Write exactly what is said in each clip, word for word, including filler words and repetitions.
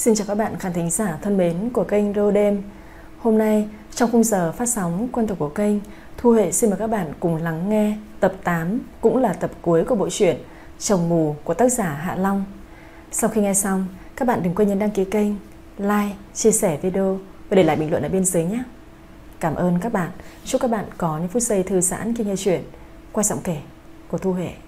Xin chào các bạn khán thính giả thân mến của kênh Rô Đêm. Hôm nay trong khung giờ phát sóng quen thuộc của kênh, Thu Huệ xin mời các bạn cùng lắng nghe tập tám, cũng là tập cuối của bộ truyện Chồng Mù của tác giả Hạ Long. Sau khi nghe xong, các bạn đừng quên nhấn đăng ký kênh, like, chia sẻ video và để lại bình luận ở bên dưới nhé. Cảm ơn các bạn. Chúc các bạn có những phút giây thư giãn khi nghe chuyện qua giọng kể của Thu Huệ.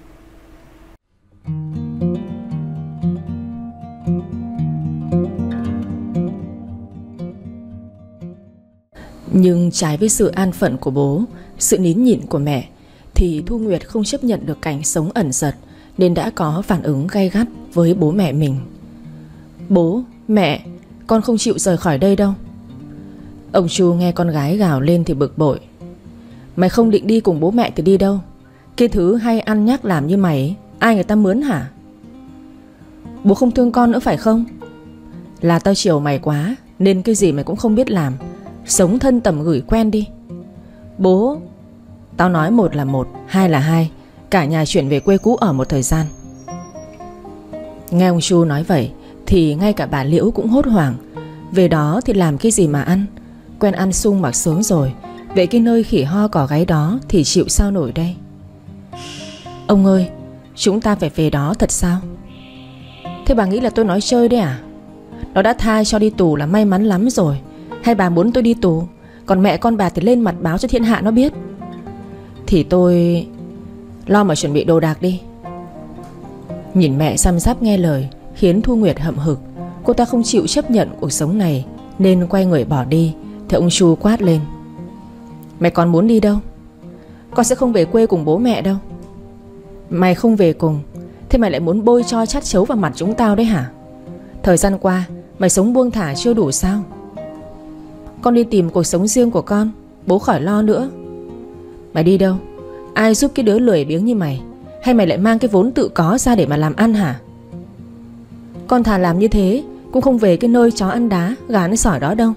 Nhưng trái với sự an phận của bố, sự nín nhịn của mẹ, thì Thu Nguyệt không chấp nhận được cảnh sống ẩn giật, nên đã có phản ứng gay gắt với bố mẹ mình. Bố, mẹ, con không chịu rời khỏi đây đâu. Ông Chu nghe con gái gào lên thì bực bội. Mày không định đi cùng bố mẹ thì đi đâu? Cái thứ hay ăn nhắc làm như mày, ai người ta mướn hả? Bố không thương con nữa phải không? Là tao chiều mày quá, nên cái gì mày cũng không biết làm. Sống thân tầm gửi quen đi. Bố, tao nói một là một, hai là hai. Cả nhà chuyển về quê cũ ở một thời gian. Nghe ông Chu nói vậy thì ngay cả bà Liễu cũng hốt hoảng. Về đó thì làm cái gì mà ăn? Quen ăn sung mặc sướng rồi, vậy cái nơi khỉ ho cỏ gáy đó thì chịu sao nổi đây? Ông ơi, chúng ta phải về đó thật sao? Thế bà nghĩ là tôi nói chơi đấy à? Nó đã tha cho đi tù là may mắn lắm rồi. Hay bà muốn tôi đi tù, còn mẹ con bà thì lên mặt báo cho thiên hạ nó biết? Thì tôi lo mà chuẩn bị đồ đạc đi. Nhìn mẹ săm sắp nghe lời khiến Thu Nguyệt hậm hực. Cô ta không chịu chấp nhận cuộc sống này nên quay người bỏ đi. Thì ông Chu quát lên. Mày còn muốn đi đâu? Con sẽ không về quê cùng bố mẹ đâu. Mày không về cùng, thế mày lại muốn bôi cho chát chấu vào mặt chúng tao đấy hả? Thời gian qua mày sống buông thả chưa đủ sao? Con đi tìm cuộc sống riêng của con, bố khỏi lo nữa. Mày đi đâu? Ai giúp cái đứa lười biếng như mày? Hay mày lại mang cái vốn tự có ra để mà làm ăn hả? Con thà làm như thế cũng không về cái nơi chó ăn đá, gà ăn sỏi đó đâu.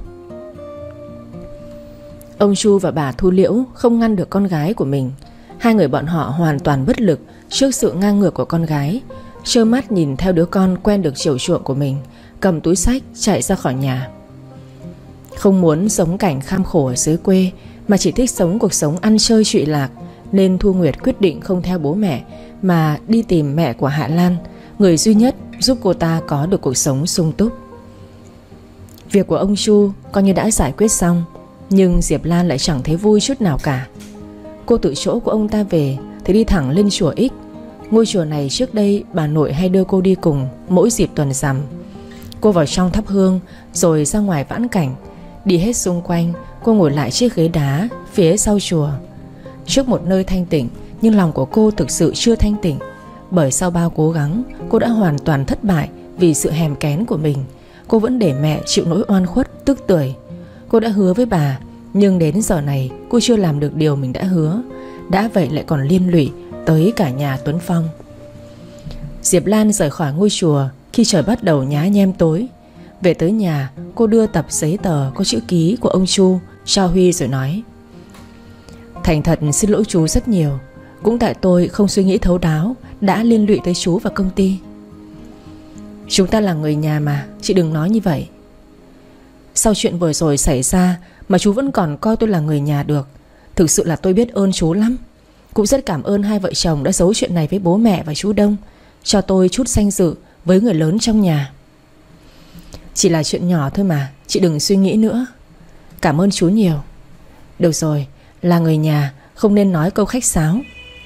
Ông Chu và bà Thu Liễu không ngăn được con gái của mình. Hai người bọn họ hoàn toàn bất lực trước sự ngang ngược của con gái, trơ mắt nhìn theo đứa con quen được chiều chuộng của mình cầm túi xách chạy ra khỏi nhà. Không muốn sống cảnh kham khổ ở dưới quê, mà chỉ thích sống cuộc sống ăn chơi trụy lạc, nên Thu Nguyệt quyết định không theo bố mẹ mà đi tìm mẹ của Hạ Lan, người duy nhất giúp cô ta có được cuộc sống sung túc. Việc của ông Chu coi như đã giải quyết xong, nhưng Diệp Lan lại chẳng thấy vui chút nào cả. Cô từ chỗ của ông ta về thì đi thẳng lên chùa Ích. Ngôi chùa này trước đây bà nội hay đưa cô đi cùng mỗi dịp tuần rằm. Cô vào trong thắp hương rồi ra ngoài vãn cảnh. Đi hết xung quanh, cô ngồi lại chiếc ghế đá phía sau chùa. Trước một nơi thanh tịnh, nhưng lòng của cô thực sự chưa thanh tịnh. Bởi sau bao cố gắng, cô đã hoàn toàn thất bại vì sự hèm kén của mình. Cô vẫn để mẹ chịu nỗi oan khuất tức tưởi. Cô đã hứa với bà, nhưng đến giờ này cô chưa làm được điều mình đã hứa. Đã vậy lại còn liên lụy tới cả nhà Tuấn Phong. Diệp Lan rời khỏi ngôi chùa khi trời bắt đầu nhá nhem tối. Về tới nhà, cô đưa tập giấy tờ có chữ ký của ông Chu cho Huy rồi nói. Thành thật xin lỗi chú rất nhiều. Cũng tại tôi không suy nghĩ thấu đáo đã liên lụy tới chú và công ty. Chúng ta là người nhà mà, chị đừng nói như vậy. Sau chuyện vừa rồi xảy ra mà chú vẫn còn coi tôi là người nhà được, thực sự là tôi biết ơn chú lắm. Cũng rất cảm ơn hai vợ chồng đã giấu chuyện này với bố mẹ và chú Đông, cho tôi chút danh dự với người lớn trong nhà. Chỉ là chuyện nhỏ thôi mà, chị đừng suy nghĩ nữa. Cảm ơn chú nhiều. Được rồi, là người nhà, không nên nói câu khách sáo.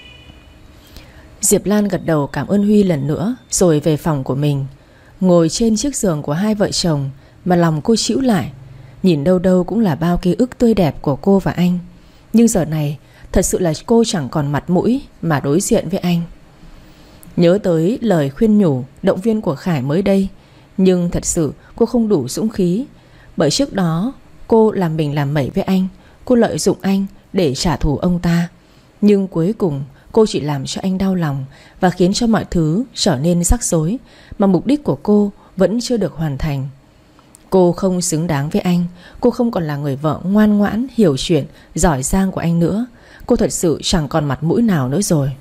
Diệp Lan gật đầu cảm ơn Huy lần nữa, rồi về phòng của mình. Ngồi trên chiếc giường của hai vợ chồng mà lòng cô chĩu lại. Nhìn đâu đâu cũng là bao ký ức tươi đẹp của cô và anh. Nhưng giờ này thật sự là cô chẳng còn mặt mũi mà đối diện với anh. Nhớ tới lời khuyên nhủ, động viên của Khải mới đây, nhưng thật sự cô không đủ dũng khí. Bởi trước đó cô làm mình làm mẩy với anh, cô lợi dụng anh để trả thù ông ta. Nhưng cuối cùng cô chỉ làm cho anh đau lòng và khiến cho mọi thứ trở nên rắc rối, mà mục đích của cô vẫn chưa được hoàn thành. Cô không xứng đáng với anh. Cô không còn là người vợ ngoan ngoãn, hiểu chuyện, giỏi giang của anh nữa. Cô thật sự chẳng còn mặt mũi nào nữa rồi.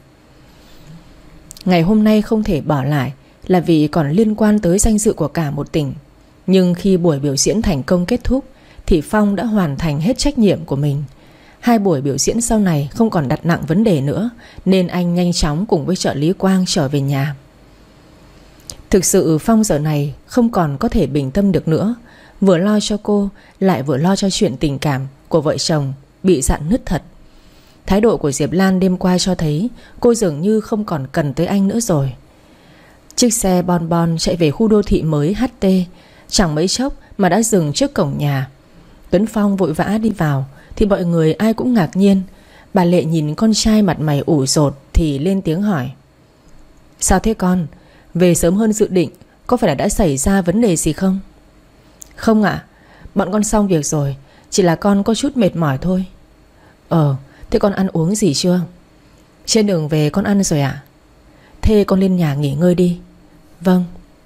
Ngày hôm nay không thể bỏ lại là vì còn liên quan tới danh dự của cả một tỉnh. Nhưng khi buổi biểu diễn thành công kết thúc thì Phong đã hoàn thành hết trách nhiệm của mình. Hai buổi biểu diễn sau này không còn đặt nặng vấn đề nữa, nên anh nhanh chóng cùng với trợ lý Quang trở về nhà. Thực sự Phong giờ này không còn có thể bình tâm được nữa. Vừa lo cho cô, lại vừa lo cho chuyện tình cảm của vợ chồng bị rạn nứt thật. Thái độ của Diệp Lan đêm qua cho thấy cô dường như không còn cần tới anh nữa rồi. Chiếc xe bon bon chạy về khu đô thị mới hát tê, chẳng mấy chốc mà đã dừng trước cổng nhà. Tuấn Phong vội vã đi vào thì mọi người ai cũng ngạc nhiên. Bà Lệ nhìn con trai mặt mày ủ rột thì lên tiếng hỏi: Sao thế con? Về sớm hơn dự định, có phải là đã xảy ra vấn đề gì không? Không ạ, bọn con xong việc rồi, chỉ là con có chút mệt mỏi thôi. Ờ, thế con ăn uống gì chưa? Trên đường về con ăn rồi ạ. Thế con lên nhà nghỉ ngơi đi. Vâng.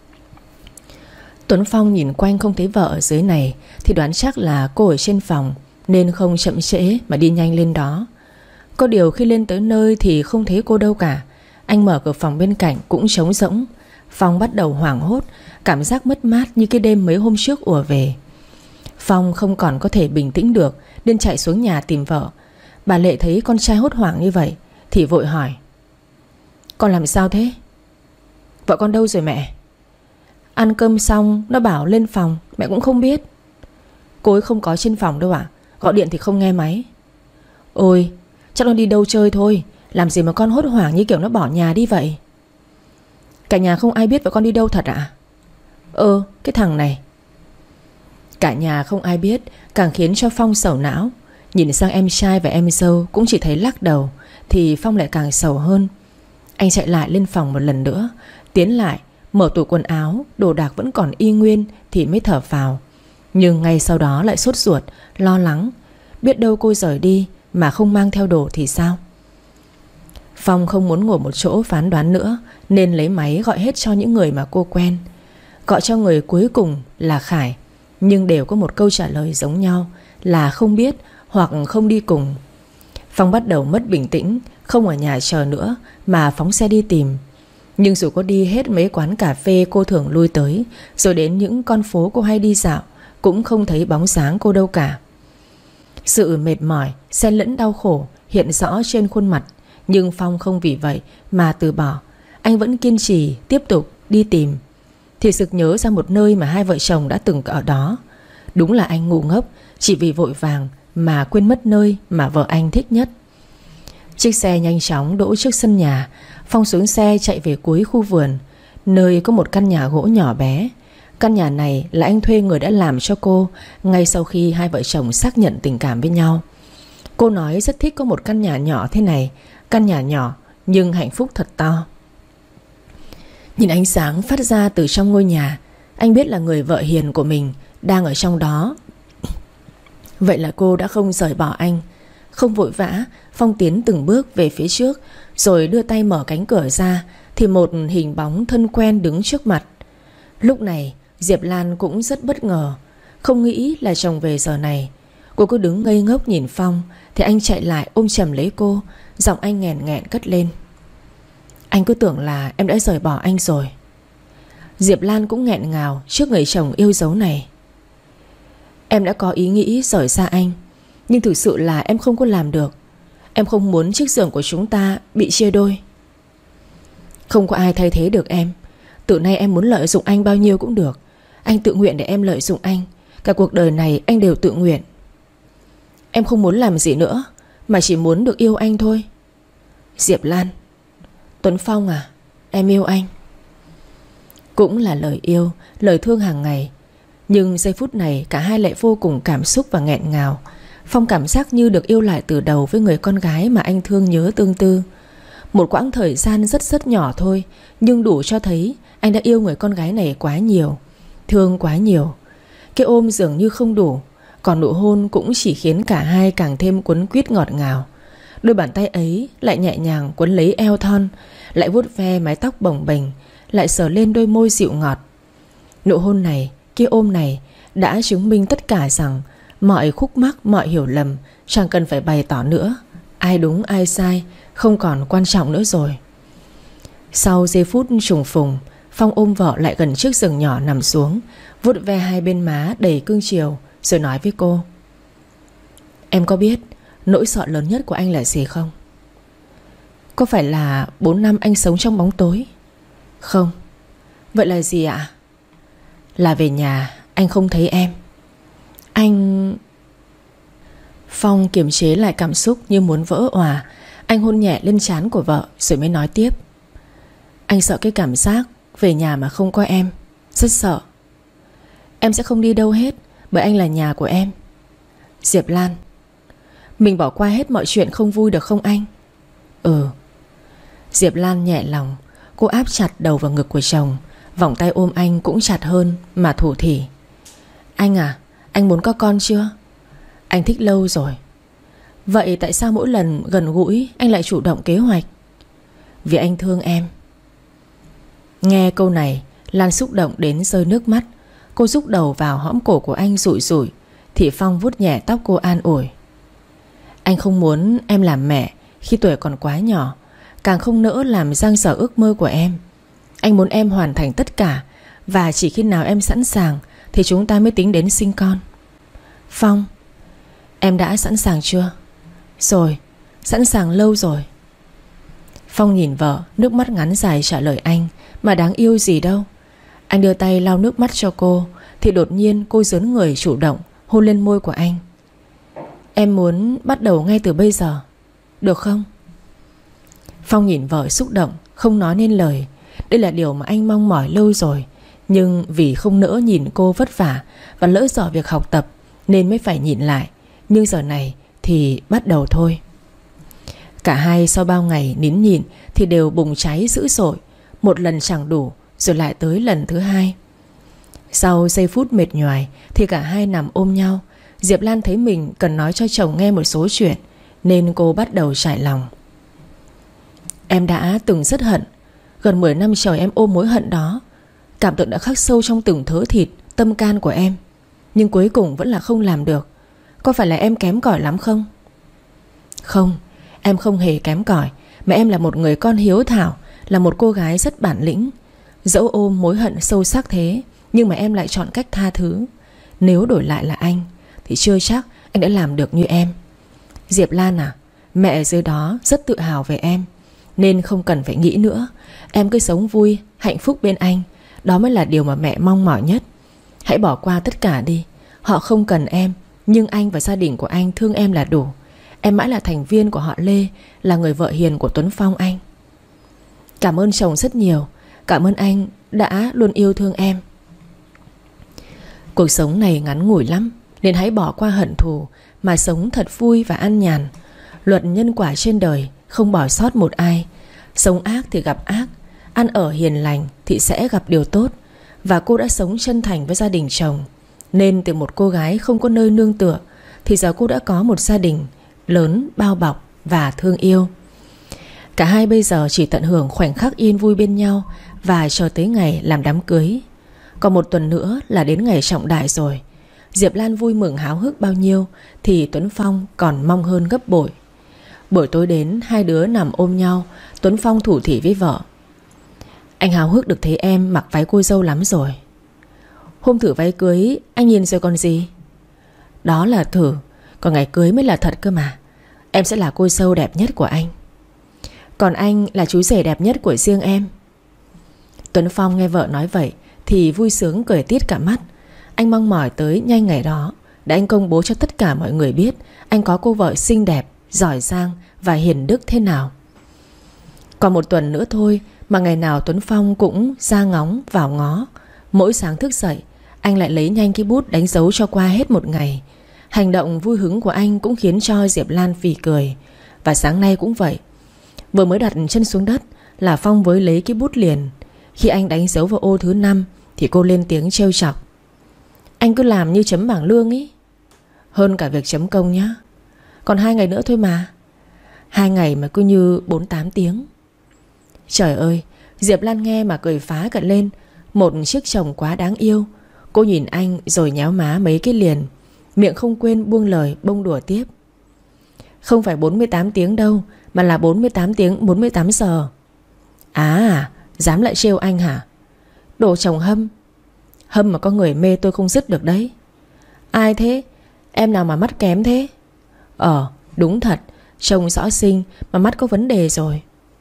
Tuấn Phong nhìn quanh không thấy vợ ở dưới này thì đoán chắc là cô ở trên phòng, nên không chậm trễ mà đi nhanh lên đó. Có điều khi lên tới nơi thì không thấy cô đâu cả. Anh mở cửa phòng bên cạnh cũng trống rỗng. Phong bắt đầu hoảng hốt, cảm giác mất mát như cái đêm mấy hôm trước ùa về. Phong không còn có thể bình tĩnh được nên chạy xuống nhà tìm vợ. Bà Lệ thấy con trai hốt hoảng như vậy thì vội hỏi: Con làm sao thế? Vợ con đâu rồi mẹ? Ăn cơm xong nó bảo lên phòng, mẹ cũng không biết. Cô ấy không có trên phòng đâu ạ. Gọi điện thì không nghe máy. Ôi, chắc nó đi đâu chơi thôi. Làm gì mà con hốt hoảng như kiểu nó bỏ nhà đi vậy? Cả nhà không ai biết vợ con đi đâu thật ạ? Ờ, cái thằng này. Cả nhà không ai biết càng khiến cho Phong sầu não. Nhìn sang em trai và em dâu cũng chỉ thấy lắc đầu thì Phong lại càng sầu hơn. Anh chạy lại lên phòng một lần nữa, tiến lại mở tủ quần áo, đồ đạc vẫn còn y nguyên thì mới thở phào. Nhưng ngay sau đó lại sốt ruột, lo lắng. Biết đâu cô rời đi mà không mang theo đồ thì sao? Phong không muốn ngồi một chỗ phán đoán nữa, nên lấy máy gọi hết cho những người mà cô quen. Gọi cho người cuối cùng là Khải, nhưng đều có một câu trả lời giống nhau là không biết hoặc không đi cùng. Phong bắt đầu mất bình tĩnh, không ở nhà chờ nữa mà phóng xe đi tìm. Nhưng dù có đi hết mấy quán cà phê cô thường lui tới, rồi đến những con phố cô hay đi dạo, cũng không thấy bóng dáng cô đâu cả. Sự mệt mỏi xen lẫn đau khổ hiện rõ trên khuôn mặt, nhưng Phong không vì vậy mà từ bỏ. Anh vẫn kiên trì tiếp tục đi tìm. Thì sực nhớ ra một nơi mà hai vợ chồng đã từng ở đó. Đúng là anh ngu ngốc, chỉ vì vội vàng mà quên mất nơi mà vợ anh thích nhất. Chiếc xe nhanh chóng đỗ trước sân nhà. Phong xuống xe chạy về cuối khu vườn, nơi có một căn nhà gỗ nhỏ bé. Căn nhà này là anh thuê người đã làm cho cô ngay sau khi hai vợ chồng xác nhận tình cảm với nhau. Cô nói rất thích có một căn nhà nhỏ thế này. Căn nhà nhỏ nhưng hạnh phúc thật to. Nhìn ánh sáng phát ra từ trong ngôi nhà, anh biết là người vợ hiền của mình đang ở trong đó. Vậy là cô đã không rời bỏ anh. Không vội vã, Phong tiến từng bước về phía trước, rồi đưa tay mở cánh cửa ra thì một hình bóng thân quen đứng trước mặt. Lúc này Diệp Lan cũng rất bất ngờ, không nghĩ là chồng về giờ này. Cô cứ đứng ngây ngốc nhìn Phong thì anh chạy lại ôm chầm lấy cô. Giọng anh nghẹn nghẹn cất lên: Anh cứ tưởng là em đã rời bỏ anh rồi. Diệp Lan cũng nghẹn ngào trước người chồng yêu dấu này. Em đã có ý nghĩ rời xa anh, nhưng thực sự là em không có làm được. Em không muốn chiếc giường của chúng ta bị chia đôi. Không có ai thay thế được em. Từ nay em muốn lợi dụng anh bao nhiêu cũng được. Anh tự nguyện để em lợi dụng anh. Cả cuộc đời này anh đều tự nguyện. Em không muốn làm gì nữa, mà chỉ muốn được yêu anh thôi. Diệp Lan. Tuấn Phong à, em yêu anh. Cũng là lời yêu, lời thương hàng ngày. Nhưng giây phút này cả hai lại vô cùng cảm xúc và nghẹn ngào. Phong cảm giác như được yêu lại từ đầu với người con gái mà anh thương nhớ tương tư. Một quãng thời gian rất rất nhỏ thôi, nhưng đủ cho thấy anh đã yêu người con gái này quá nhiều, thương quá nhiều. Cái ôm dường như không đủ, còn nụ hôn cũng chỉ khiến cả hai càng thêm quấn quýt ngọt ngào. Đôi bàn tay ấy lại nhẹ nhàng quấn lấy eo thon, lại vuốt ve mái tóc bồng bềnh, lại sờ lên đôi môi dịu ngọt. Nụ hôn này, cái ôm này đã chứng minh tất cả rằng mọi khúc mắc, mọi hiểu lầm chẳng cần phải bày tỏ nữa. Ai đúng ai sai không còn quan trọng nữa rồi. Sau giây phút trùng phùng, Phong ôm vợ lại gần chiếc giường nhỏ nằm xuống, vuốt ve hai bên má đầy cưng chiều, rồi nói với cô: Em có biết nỗi sợ lớn nhất của anh là gì không? Có phải là bốn năm anh sống trong bóng tối? Không. Vậy là gì ạ? Là về nhà anh không thấy em. Anh... Phong kiềm chế lại cảm xúc như muốn vỡ òa. Anh hôn nhẹ lên trán của vợ rồi mới nói tiếp: Anh sợ cái cảm giác về nhà mà không có em. Rất sợ. Em sẽ không đi đâu hết, bởi anh là nhà của em. Diệp Lan, mình bỏ qua hết mọi chuyện không vui được không anh? Ừ. Diệp Lan nhẹ lòng. Cô áp chặt đầu vào ngực của chồng, vòng tay ôm anh cũng chặt hơn mà thủ thỉ: Anh à, anh muốn có con chưa? Anh thích lâu rồi. Vậy tại sao mỗi lần gần gũi anh lại chủ động kế hoạch? Vì anh thương em. Nghe câu này, Lan xúc động đến rơi nước mắt. Cô rúc đầu vào hõm cổ của anh rủi rủi, thì Phong vuốt nhẹ tóc cô an ủi: Anh không muốn em làm mẹ khi tuổi còn quá nhỏ, càng không nỡ làm dang dở ước mơ của em. Anh muốn em hoàn thành tất cả, và chỉ khi nào em sẵn sàng thì chúng ta mới tính đến sinh con. Phong, em đã sẵn sàng chưa? Rồi, sẵn sàng lâu rồi. Phong nhìn vợ, nước mắt ngắn dài trả lời anh: Mà đáng yêu gì đâu. Anh đưa tay lau nước mắt cho cô, thì đột nhiên cô giớn người chủ động hôn lên môi của anh. Em muốn bắt đầu ngay từ bây giờ, được không? Phong nhìn vợ xúc động, không nói nên lời. Đây là điều mà anh mong mỏi lâu rồi, nhưng vì không nỡ nhìn cô vất vả và lỡ dở việc học tập nên mới phải nhịn lại. Nhưng giờ này thì bắt đầu thôi. Cả hai sau bao ngày nín nhịn thì đều bùng cháy dữ dội. Một lần chẳng đủ, rồi lại tới lần thứ hai. Sau giây phút mệt nhoài thì cả hai nằm ôm nhau. Diệp Lan thấy mình cần nói cho chồng nghe một số chuyện, nên cô bắt đầu trải lòng. Em đã từng rất hận. Gần mười năm trời em ôm mối hận đó. Cảm tưởng đã khắc sâu trong từng thớ thịt, tâm can của em. Nhưng cuối cùng vẫn là không làm được. Có phải là em kém cỏi lắm không? Không, em không hề kém cỏi, mà em là một người con hiếu thảo, là một cô gái rất bản lĩnh. Dẫu ôm mối hận sâu sắc thế, nhưng mà em lại chọn cách tha thứ. Nếu đổi lại là anh thì chưa chắc anh đã làm được như em. Diệp Lan à, mẹ ở dưới đó rất tự hào về em, nên không cần phải nghĩ nữa. Em cứ sống vui, hạnh phúc bên anh. Đó mới là điều mà mẹ mong mỏi nhất. Hãy bỏ qua tất cả đi. Họ không cần em, nhưng anh và gia đình của anh thương em là đủ. Em mãi là thành viên của họ Lê, là người vợ hiền của Tuấn Phong anh. Cảm ơn chồng rất nhiều. Cảm ơn anh đã luôn yêu thương em. Cuộc sống này ngắn ngủi lắm, nên hãy bỏ qua hận thù mà sống thật vui và an nhàn. Luật nhân quả trên đời không bỏ sót một ai. Sống ác thì gặp ác, ăn ở hiền lành thì sẽ gặp điều tốt. Và cô đã sống chân thành với gia đình chồng, nên từ một cô gái không có nơi nương tựa thì giờ cô đã có một gia đình lớn, bao bọc và thương yêu. Cả hai bây giờ chỉ tận hưởng khoảnh khắc yên vui bên nhau và chờ tới ngày làm đám cưới. Còn một tuần nữa là đến ngày trọng đại rồi. Diệp Lan vui mừng háo hức bao nhiêu thì Tuấn Phong còn mong hơn gấp bội. Buổi tối đến, hai đứa nằm ôm nhau. Tuấn Phong thủ thỉ với vợ: Anh háo hức được thấy em mặc váy cô dâu lắm rồi. Hôm thử váy cưới anh nhìn rồi còn gì. Đó là thử, còn ngày cưới mới là thật cơ mà. Em sẽ là cô dâu đẹp nhất của anh, còn anh là chú rể đẹp nhất của riêng em. Tuấn Phong nghe vợ nói vậy thì vui sướng cười tít cả mắt. Anh mong mỏi tới nhanh ngày đó để anh công bố cho tất cả mọi người biết anh có cô vợ xinh đẹp, giỏi giang và hiền đức thế nào. Còn một tuần nữa thôi mà ngày nào Tuấn Phong cũng ra ngóng vào ngó. Mỗi sáng thức dậy, anh lại lấy nhanh cái bút đánh dấu cho qua hết một ngày. Hành động vui hứng của anh cũng khiến cho Diệp Lan phì cười. Và sáng nay cũng vậy. Vừa mới đặt chân xuống đất là Phong với lấy cái bút liền. Khi anh đánh dấu vào ô thứ năm thì cô lên tiếng trêu chọc: Anh cứ làm như chấm bảng lương ý. Hơn cả việc chấm công nhá. Còn hai ngày nữa thôi mà. Hai ngày mà cứ như bốn tám tiếng. Trời ơi, Diệp Lan nghe mà cười phá cả lên. Một chiếc chồng quá đáng yêu. Cô nhìn anh rồi nhéo má mấy cái liền, miệng không quên buông lời bông đùa tiếp: Không phải bốn mươi tám tiếng đâu, mà là bốn mươi tám tiếng bốn mươi tám giờ. À, dám lại trêu anh hả? Đồ chồng hâm. Hâm mà có người mê tôi không dứt được đấy. Ai thế? Em nào mà mắt kém thế? Ờ đúng thật, trông rõ xinh mà mắt có vấn đề rồi.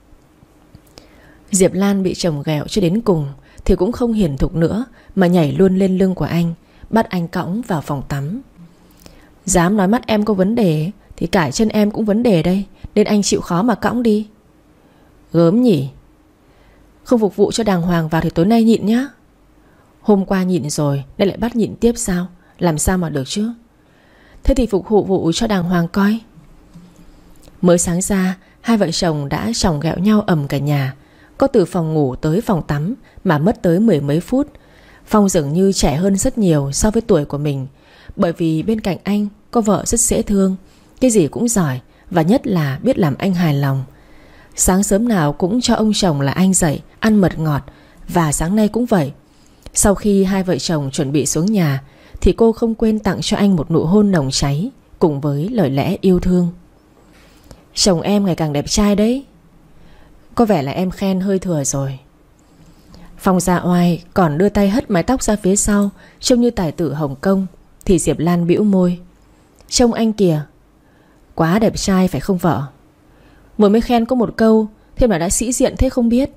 Diệp Lan bị chồng ghẹo cho đến cùng thì cũng không hiền thục nữa, mà nhảy luôn lên lưng của anh, bắt anh cõng vào phòng tắm. Dám nói mắt em có vấn đề thì cải chân em cũng vấn đề đây, nên anh chịu khó mà cõng đi. Gớm nhỉ. Không phục vụ cho đàng hoàng vào thì tối nay nhịn nhá. Hôm qua nhịn rồi, nay lại bắt nhịn tiếp sao? Làm sao mà được chứ? Thế thì phục vụ vụ cho đàng hoàng coi. Mới sáng ra, hai vợ chồng đã chồng ghẹo nhau ầm cả nhà. Có từ phòng ngủ tới phòng tắm mà mất tới mười mấy phút. Phong dường như trẻ hơn rất nhiều so với tuổi của mình, bởi vì bên cạnh anh có vợ rất dễ thương, cái gì cũng giỏi, và nhất là biết làm anh hài lòng. Sáng sớm nào cũng cho ông chồng là anh dậy ăn mật ngọt, và sáng nay cũng vậy. Sau khi hai vợ chồng chuẩn bị xuống nhà thì cô không quên tặng cho anh một nụ hôn nồng cháy cùng với lời lẽ yêu thương. Chồng em ngày càng đẹp trai đấy. Có vẻ là em khen hơi thừa rồi. Phong ra oai còn đưa tay hất mái tóc ra phía sau, trông như tài tử Hồng Kông. Thì Diệp Lan bĩu môi. Trông anh kìa, quá đẹp trai phải không vợ? Vừa mới khen có một câu, thêm là đã sĩ diện thế không biết.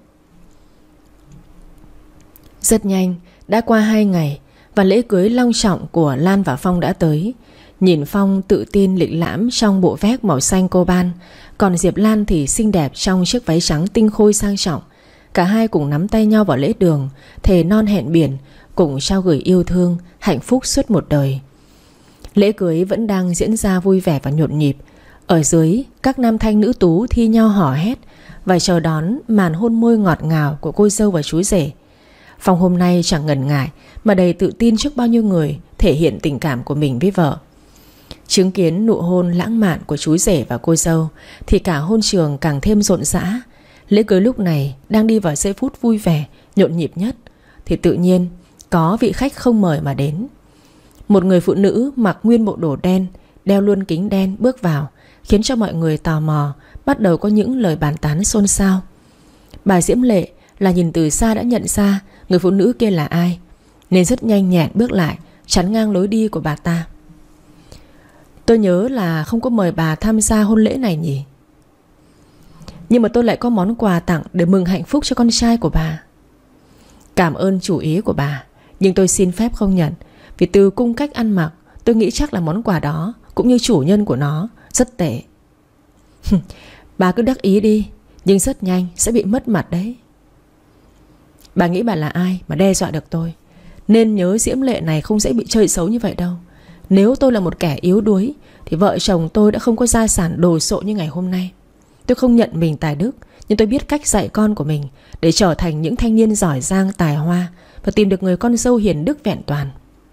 Rất nhanh, đã qua hai ngày và lễ cưới long trọng của Lan và Phong đã tới. Nhìn Phong tự tin lịch lãm trong bộ vest màu xanh coban, còn Diệp Lan thì xinh đẹp trong chiếc váy trắng tinh khôi sang trọng. Cả hai cùng nắm tay nhau vào lễ đường, thề non hẹn biển, cùng trao gửi yêu thương, hạnh phúc suốt một đời. Lễ cưới vẫn đang diễn ra vui vẻ và nhộn nhịp. Ở dưới, các nam thanh nữ tú thi nhau hò hét và chờ đón màn hôn môi ngọt ngào của cô dâu và chú rể. Phong hôm nay chẳng ngần ngại mà đầy tự tin trước bao nhiêu người thể hiện tình cảm của mình với vợ. Chứng kiến nụ hôn lãng mạn của chú rể và cô dâu thì cả hôn trường càng thêm rộn rã. Lễ cưới lúc này đang đi vào giây phút vui vẻ, nhộn nhịp nhất, thì tự nhiên có vị khách không mời mà đến. Một người phụ nữ mặc nguyên bộ đồ đen, đeo luôn kính đen bước vào, khiến cho mọi người tò mò, bắt đầu có những lời bàn tán xôn xao. Bà Diễm Lệ là nhìn từ xa đã nhận ra người phụ nữ kia là ai, nên rất nhanh nhẹn bước lại, chắn ngang lối đi của bà ta. Tôi nhớ là không có mời bà tham gia hôn lễ này nhỉ? Nhưng mà tôi lại có món quà tặng để mừng hạnh phúc cho con trai của bà. Cảm ơn chủ ý của bà, nhưng tôi xin phép không nhận, vì từ cung cách ăn mặc tôi nghĩ chắc là món quà đó cũng như chủ nhân của nó rất tệ. Bà cứ đắc ý đi, nhưng rất nhanh sẽ bị mất mặt đấy. Bà nghĩ bà là ai mà đe dọa được tôi? Nên nhớ Diễm Lệ này không dễ bị chơi xấu như vậy đâu. Nếu tôi là một kẻ yếu đuối thì vợ chồng tôi đã không có gia sản đồ sộ như ngày hôm nay. Tôi không nhận mình tài đức, nhưng tôi biết cách dạy con của mình để trở thành những thanh niên giỏi giang tài hoa và tìm được người con dâu hiền đức vẹn toàn.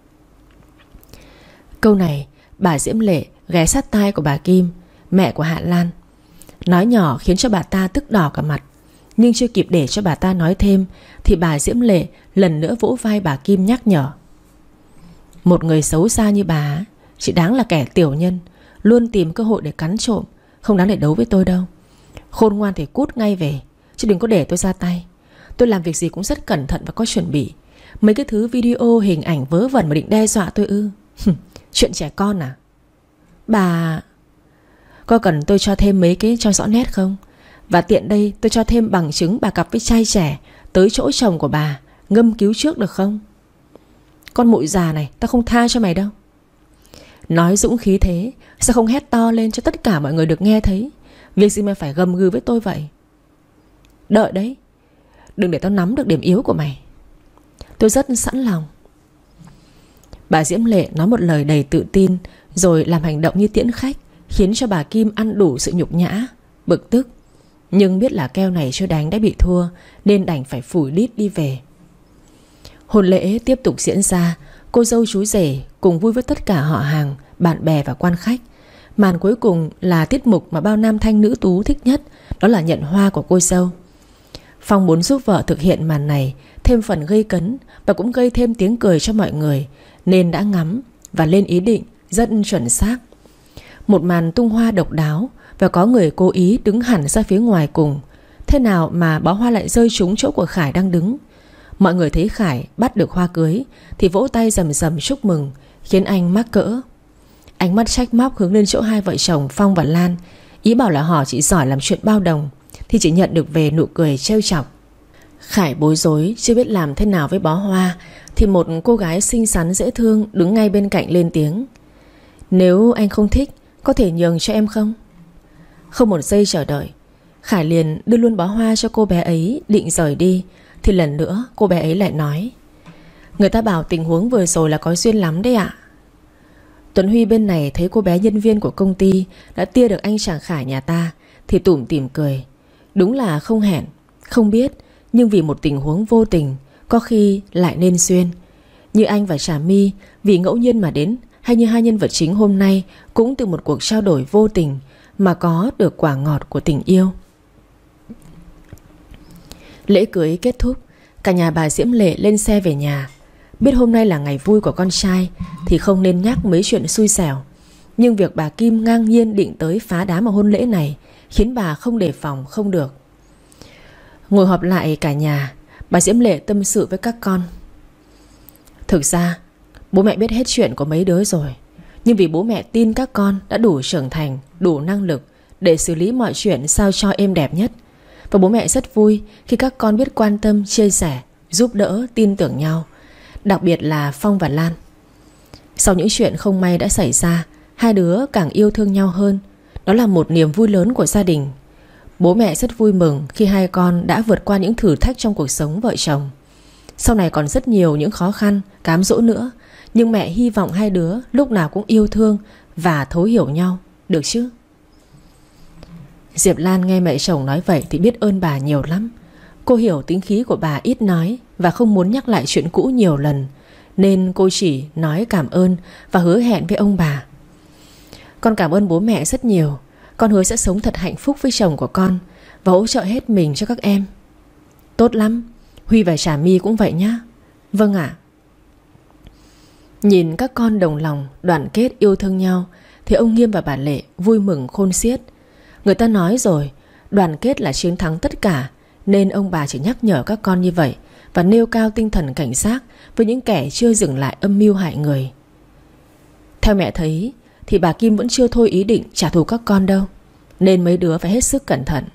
Câu này bà Diễm Lệ ghé sát tai của bà Kim, mẹ của Hạ Lan, nói nhỏ khiến cho bà ta tức đỏ cả mặt. Nhưng chưa kịp để cho bà ta nói thêm thì bà Diễm Lệ lần nữa vỗ vai bà Kim nhắc nhở. Một người xấu xa như bà chỉ đáng là kẻ tiểu nhân, luôn tìm cơ hội để cắn trộm, không đáng để đấu với tôi đâu. Khôn ngoan thì cút ngay về, chứ đừng có để tôi ra tay. Tôi làm việc gì cũng rất cẩn thận và có chuẩn bị. Mấy cái thứ video hình ảnh vớ vẩn mà định đe dọa tôi ư? Chuyện trẻ con à? Bà... Có cần tôi cho thêm mấy cái cho rõ nét không? Và tiện đây tôi cho thêm bằng chứng bà cặp với trai trẻ tới chỗ chồng của bà ngâm cứu trước được không? Con mụi già này, tao không tha cho mày đâu. Nói dũng khí thế, sao không hét to lên cho tất cả mọi người được nghe thấy? Việc gì mà phải gầm gừ với tôi vậy? Đợi đấy, đừng để tao nắm được điểm yếu của mày. Tôi rất sẵn lòng. Bà Diễm Lệ nói một lời đầy tự tin, rồi làm hành động như tiễn khách, khiến cho bà Kim ăn đủ sự nhục nhã, bực tức. Nhưng biết là keo này chưa đánh đã bị thua, nên đành phải phủi đít đi về. Hôn lễ tiếp tục diễn ra. Cô dâu chú rể cùng vui với tất cả họ hàng, bạn bè và quan khách. Màn cuối cùng là tiết mục mà bao nam thanh nữ tú thích nhất, đó là nhận hoa của cô dâu. Phong muốn giúp vợ thực hiện màn này thêm phần gây cấn và cũng gây thêm tiếng cười cho mọi người, nên đã ngắm và lên ý định rất chuẩn xác. Một màn tung hoa độc đáo, và có người cố ý đứng hẳn ra phía ngoài cùng. Thế nào mà bó hoa lại rơi trúng chỗ của Khải đang đứng? Mọi người thấy Khải bắt được hoa cưới thì vỗ tay rầm rầm chúc mừng, khiến anh mắc cỡ. Ánh mắt trách móc hướng lên chỗ hai vợ chồng Phong và Lan, ý bảo là họ chỉ giỏi làm chuyện bao đồng, thì chỉ nhận được về nụ cười trêu chọc. Khải bối rối chưa biết làm thế nào với bó hoa, thì một cô gái xinh xắn dễ thương đứng ngay bên cạnh lên tiếng: "Nếu anh không thích, có thể nhường cho em không?" Không một giây chờ đợi, Khải liền đưa luôn bó hoa cho cô bé ấy, định rời đi. Thì lần nữa cô bé ấy lại nói: "Người ta bảo tình huống vừa rồi là có duyên lắm đấy ạ." Tuấn Huy bên này thấy cô bé nhân viên của công ty đã tia được anh chàng Khải nhà ta thì tủm tỉm cười. Đúng là không hẹn, không biết, nhưng vì một tình huống vô tình có khi lại nên duyên. Như anh và Trà My vì ngẫu nhiên mà đến, hay như hai nhân vật chính hôm nay cũng từ một cuộc trao đổi vô tình mà có được quả ngọt của tình yêu. Lễ cưới kết thúc, cả nhà bà Diễm Lệ lên xe về nhà. Biết hôm nay là ngày vui của con trai thì không nên nhắc mấy chuyện xui xẻo, nhưng việc bà Kim ngang nhiên định tới phá đám ở hôn lễ này khiến bà không đề phòng không được. Ngồi họp lại cả nhà, bà Diễm Lệ tâm sự với các con: "Thực ra bố mẹ biết hết chuyện của mấy đứa rồi, nhưng vì bố mẹ tin các con đã đủ trưởng thành, đủ năng lực để xử lý mọi chuyện sao cho êm đẹp nhất. Và bố mẹ rất vui khi các con biết quan tâm, chia sẻ, giúp đỡ, tin tưởng nhau. Đặc biệt là Phong và Lan. Sau những chuyện không may đã xảy ra, hai đứa càng yêu thương nhau hơn. Đó là một niềm vui lớn của gia đình. Bố mẹ rất vui mừng khi hai con đã vượt qua những thử thách trong cuộc sống vợ chồng. Sau này còn rất nhiều những khó khăn, cám dỗ nữa, nhưng mẹ hy vọng hai đứa lúc nào cũng yêu thương và thấu hiểu nhau, được chứ?" Diệp Lan nghe mẹ chồng nói vậy thì biết ơn bà nhiều lắm. Cô hiểu tính khí của bà ít nói và không muốn nhắc lại chuyện cũ nhiều lần, nên cô chỉ nói cảm ơn và hứa hẹn với ông bà: "Con cảm ơn bố mẹ rất nhiều. Con hứa sẽ sống thật hạnh phúc với chồng của con và hỗ trợ hết mình cho các em." "Tốt lắm, Huy và Trà My cũng vậy nhá." "Vâng ạ." Nhìn các con đồng lòng, đoàn kết yêu thương nhau thì ông Nghiêm và bà Lệ vui mừng khôn xiết. Người ta nói rồi, đoàn kết là chiến thắng tất cả, nên ông bà chỉ nhắc nhở các con như vậy và nêu cao tinh thần cảnh giác với những kẻ chưa dừng lại âm mưu hại người. Theo mẹ thấy thì bà Kim vẫn chưa thôi ý định trả thù các con đâu, nên mấy đứa phải hết sức cẩn thận.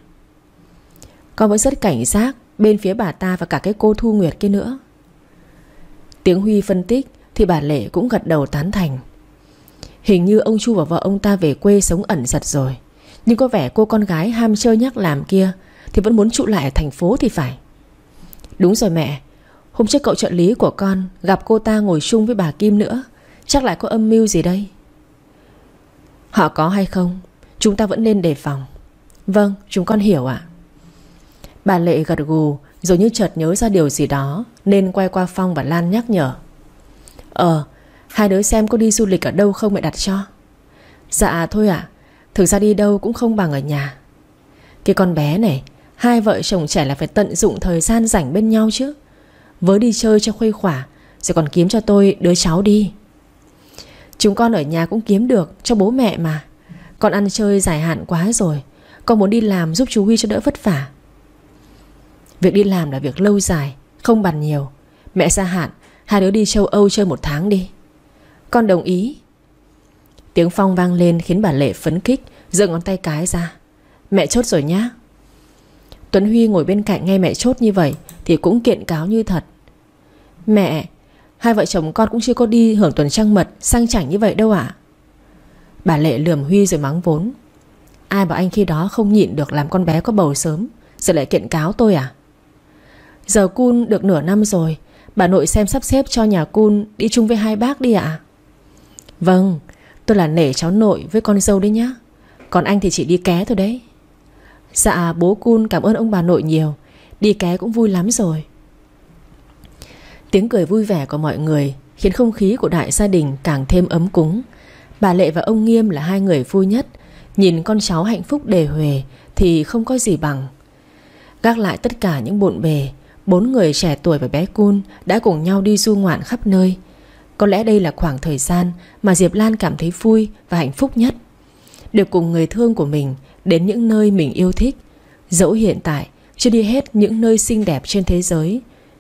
Con vẫn rất cảnh giác bên phía bà ta và cả cái cô Thu Nguyệt kia nữa. Tiếng Huy phân tích thì bà Lệ cũng gật đầu tán thành. Hình như ông Chu và vợ ông ta về quê sống ẩn giật rồi, nhưng có vẻ cô con gái ham chơi nhắc làm kia thì vẫn muốn trụ lại ở thành phố thì phải. Đúng rồi mẹ, hôm trước cậu trợ lý của con gặp cô ta ngồi chung với bà Kim nữa, chắc lại có âm mưu gì đây. Họ có hay không, chúng ta vẫn nên đề phòng. Vâng, chúng con hiểu ạ. Bà Lệ gật gù rồi như chợt nhớ ra điều gì đó nên quay qua Phong và Lan nhắc nhở: Ờ, hai đứa xem có đi du lịch ở đâu không mẹ đặt cho. Dạ thôi ạ, thực ra đi đâu cũng không bằng ở nhà. Cái con bé này, hai vợ chồng trẻ là phải tận dụng thời gian rảnh bên nhau chứ. Với đi chơi cho khuây khỏa, rồi còn kiếm cho tôi đứa cháu đi. Chúng con ở nhà cũng kiếm được cho bố mẹ mà. Con ăn chơi dài hạn quá rồi, con muốn đi làm giúp chú Huy cho đỡ vất vả. Việc đi làm là việc lâu dài, không bàn nhiều. Mẹ gia hạn, hai đứa đi châu Âu chơi một tháng đi. Con đồng ý. Tiếng Phong vang lên khiến bà Lệ phấn khích, giơ ngón tay cái ra. Mẹ chốt rồi nhá. Tuấn Huy ngồi bên cạnh nghe mẹ chốt như vậy thì cũng kiện cáo như thật. Mẹ, hai vợ chồng con cũng chưa có đi hưởng tuần trăng mật sang chảnh như vậy đâu ạ. Bà Lệ lườm Huy rồi mắng vốn. Ai bảo anh khi đó không nhịn được làm con bé có bầu sớm, giờ lại kiện cáo tôi à? Giờ Cun được nửa năm rồi, bà nội xem sắp xếp cho nhà Cun đi chung với hai bác đi ạ. Vâng, tôi là nể cháu nội với con dâu đấy nhá. Còn anh thì chỉ đi ké thôi đấy. Dạ bố Cun cảm ơn ông bà nội nhiều, đi ké cũng vui lắm rồi. Tiếng cười vui vẻ của mọi người khiến không khí của đại gia đình càng thêm ấm cúng. Bà Lệ và ông Nghiêm là hai người vui nhất. Nhìn con cháu hạnh phúc đề huề thì không có gì bằng. Gác lại tất cả những bộn bề, bốn người trẻ tuổi và bé Cun đã cùng nhau đi du ngoạn khắp nơi. Có lẽ đây là khoảng thời gian mà Diệp Lan cảm thấy vui và hạnh phúc nhất. Được cùng người thương của mình đến những nơi mình yêu thích. Dẫu hiện tại chưa đi hết những nơi xinh đẹp trên thế giới,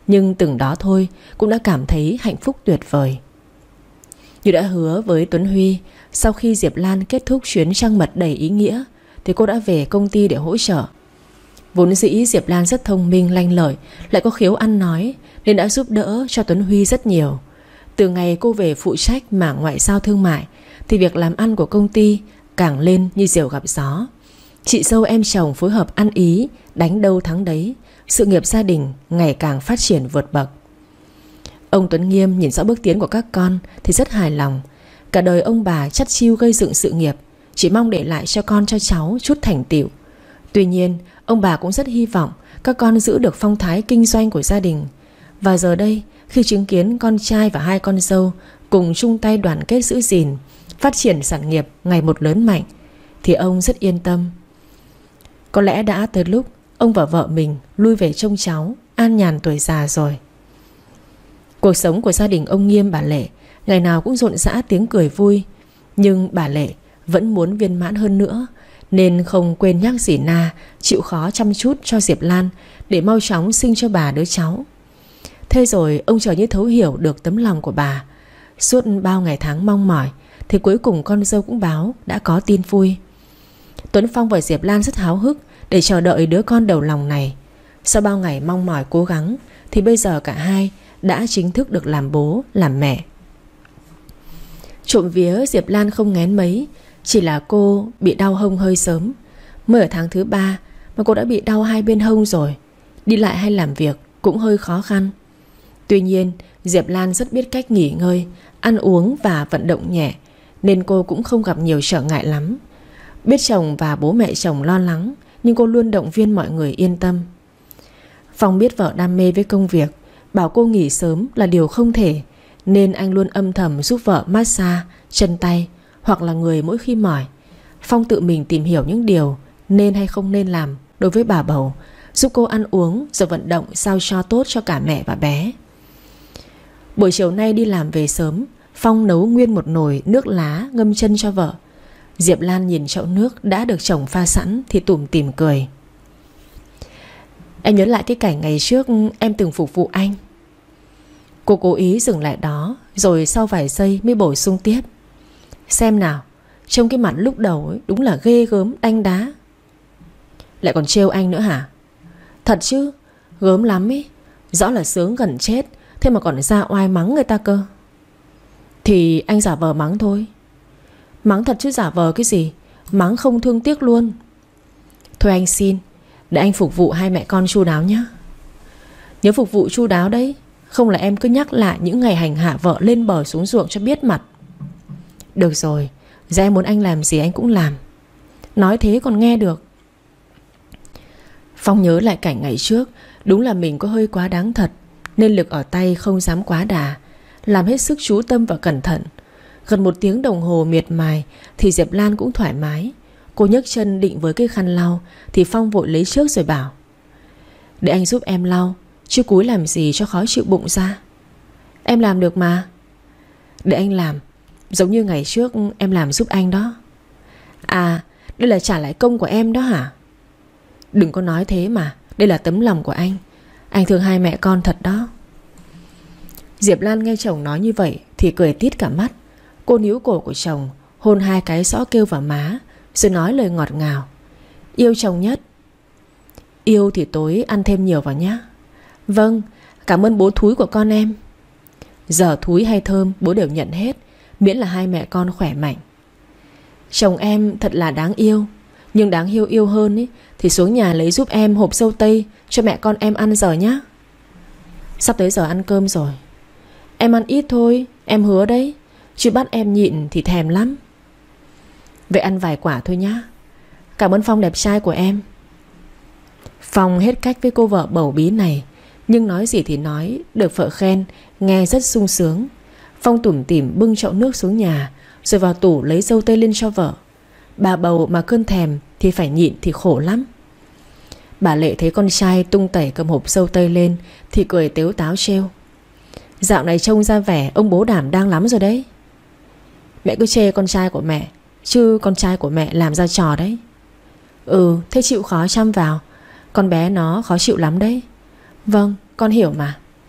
nhưng từng đó thôi cũng đã cảm thấy hạnh phúc tuyệt vời. Như đã hứa với Tuấn Huy, sau khi Diệp Lan kết thúc chuyến trăng mật đầy ý nghĩa thì cô đã về công ty để hỗ trợ. Vốn dĩ Diệp Lan rất thông minh, lanh lợi, lại có khiếu ăn nói nên đã giúp đỡ cho Tuấn Huy rất nhiều. Từ ngày cô về phụ trách mảng ngoại giao thương mại thì việc làm ăn của công ty càng lên như diều gặp gió. Chị dâu em chồng phối hợp ăn ý, đánh đâu thắng đấy. Sự nghiệp gia đình ngày càng phát triển vượt bậc. Ông Tuấn Nghiêm nhìn rõ bước tiến của các con thì rất hài lòng. Cả đời ông bà chắt chiu gây dựng sự nghiệp, chỉ mong để lại cho con cho cháu chút thành tựu. Tuy nhiên ông bà cũng rất hy vọng các con giữ được phong thái kinh doanh của gia đình. Và giờ đây, khi chứng kiến con trai và hai con dâu cùng chung tay đoàn kết giữ gìn, phát triển sản nghiệp ngày một lớn mạnh, thì ông rất yên tâm. Có lẽ đã tới lúc ông và vợ mình lui về trông cháu, an nhàn tuổi già rồi. Cuộc sống của gia đình ông Nghiêm bà Lệ ngày nào cũng rộn rã tiếng cười vui. Nhưng bà Lệ vẫn muốn viên mãn hơn nữa, nên không quên nhắc dì Na chịu khó chăm chút cho Diệp Lan để mau chóng sinh cho bà đứa cháu. Thế rồi ông chờ như thấu hiểu được tấm lòng của bà. Suốt bao ngày tháng mong mỏi thì cuối cùng con dâu cũng báo đã có tin vui. Tuấn Phong và Diệp Lan rất háo hức để chờ đợi đứa con đầu lòng này. Sau bao ngày mong mỏi cố gắng thì bây giờ cả hai đã chính thức được làm bố làm mẹ. Trộm vía Diệp Lan không nghén mấy, chỉ là cô bị đau hông hơi sớm. Mới ở tháng thứ ba mà cô đã bị đau hai bên hông rồi. Đi lại hay làm việc cũng hơi khó khăn. Tuy nhiên Diệp Lan rất biết cách nghỉ ngơi, ăn uống và vận động nhẹ, nên cô cũng không gặp nhiều trở ngại lắm. Biết chồng và bố mẹ chồng lo lắng, nhưng cô luôn động viên mọi người yên tâm. Phong biết vợ đam mê với công việc, bảo cô nghỉ sớm là điều không thể, nên anh luôn âm thầm giúp vợ massage chân tay hoặc là người mỗi khi mỏi. Phong tự mình tìm hiểu những điều nên hay không nên làm đối với bà bầu, giúp cô ăn uống rồi vận động sao cho tốt cho cả mẹ và bé. Buổi chiều nay đi làm về sớm, Phong nấu nguyên một nồi nước lá ngâm chân cho vợ. Diệp Lan nhìn chậu nước đã được chồng pha sẵn thì tủm tỉm cười. Em nhớ lại cái cảnh ngày trước em từng phục vụ anh. Cô cố ý dừng lại đó, rồi sau vài giây mới bổ sung tiếp. Xem nào, trông cái mặt lúc đầu ấy, đúng là ghê gớm đanh đá. Lại còn trêu anh nữa hả? Thật chứ, gớm lắm ấy. Rõ là sướng gần chết, thế mà còn ra oai mắng người ta cơ. Thì anh giả vờ mắng thôi. Mắng thật chứ giả vờ cái gì, mắng không thương tiếc luôn. Thôi anh xin, để anh phục vụ hai mẹ con chu đáo nhé. Nhớ phục vụ chu đáo đấy, không là em cứ nhắc lại những ngày hành hạ vợ lên bờ xuống ruộng cho biết mặt. Được rồi, giờ em muốn anh làm gì anh cũng làm. Nói thế còn nghe được. Phong nhớ lại cảnh ngày trước, đúng là mình có hơi quá đáng thật, nên lực ở tay không dám quá đà, làm hết sức chú tâm và cẩn thận. Gần một tiếng đồng hồ miệt mài thì Diệp Lan cũng thoải mái. Cô nhấc chân định với cái khăn lau thì Phong vội lấy trước rồi bảo. Để anh giúp em lau, chứ cúi làm gì cho khó chịu bụng ra. Em làm được mà. Để anh làm, giống như ngày trước em làm giúp anh đó. À, đây là trả lại công của em đó hả? Đừng có nói thế mà, đây là tấm lòng của anh. Anh thương hai mẹ con thật đó. Diệp Lan nghe chồng nói như vậy thì cười tít cả mắt. Cô níu cổ của chồng, hôn hai cái xõ kêu vào má, rồi nói lời ngọt ngào. Yêu chồng nhất. Yêu thì tối ăn thêm nhiều vào nhá. Vâng, cảm ơn bố thúi của con em. Giờ thúi hay thơm bố đều nhận hết, miễn là hai mẹ con khỏe mạnh. Chồng em thật là đáng yêu. Nhưng đáng yêu yêu hơn ý, thì xuống nhà lấy giúp em hộp dâu tây cho mẹ con em ăn giờ nhá. Sắp tới giờ ăn cơm rồi. Em ăn ít thôi, em hứa đấy. Chứ bắt em nhịn thì thèm lắm. Vậy ăn vài quả thôi nhá. Cảm ơn Phong đẹp trai của em. Phong hết cách với cô vợ bầu bí này, nhưng nói gì thì nói, được vợ khen nghe rất sung sướng. Phong tủm tỉm bưng chậu nước xuống nhà, rồi vào tủ lấy dâu tây lên cho vợ. Bà bầu mà cơn thèm thì phải nhịn thì khổ lắm. Bà Lệ thấy con trai tung tẩy cầm hộp dâu tây lên thì cười tếu táo trêu. Dạo này trông ra vẻ ông bố đảm đang lắm rồi đấy. Mẹ cứ chê con trai của mẹ, chứ con trai của mẹ làm ra trò đấy. Ừ, thế chịu khó chăm vào. Con bé nó khó chịu lắm đấy. Vâng, con hiểu mà.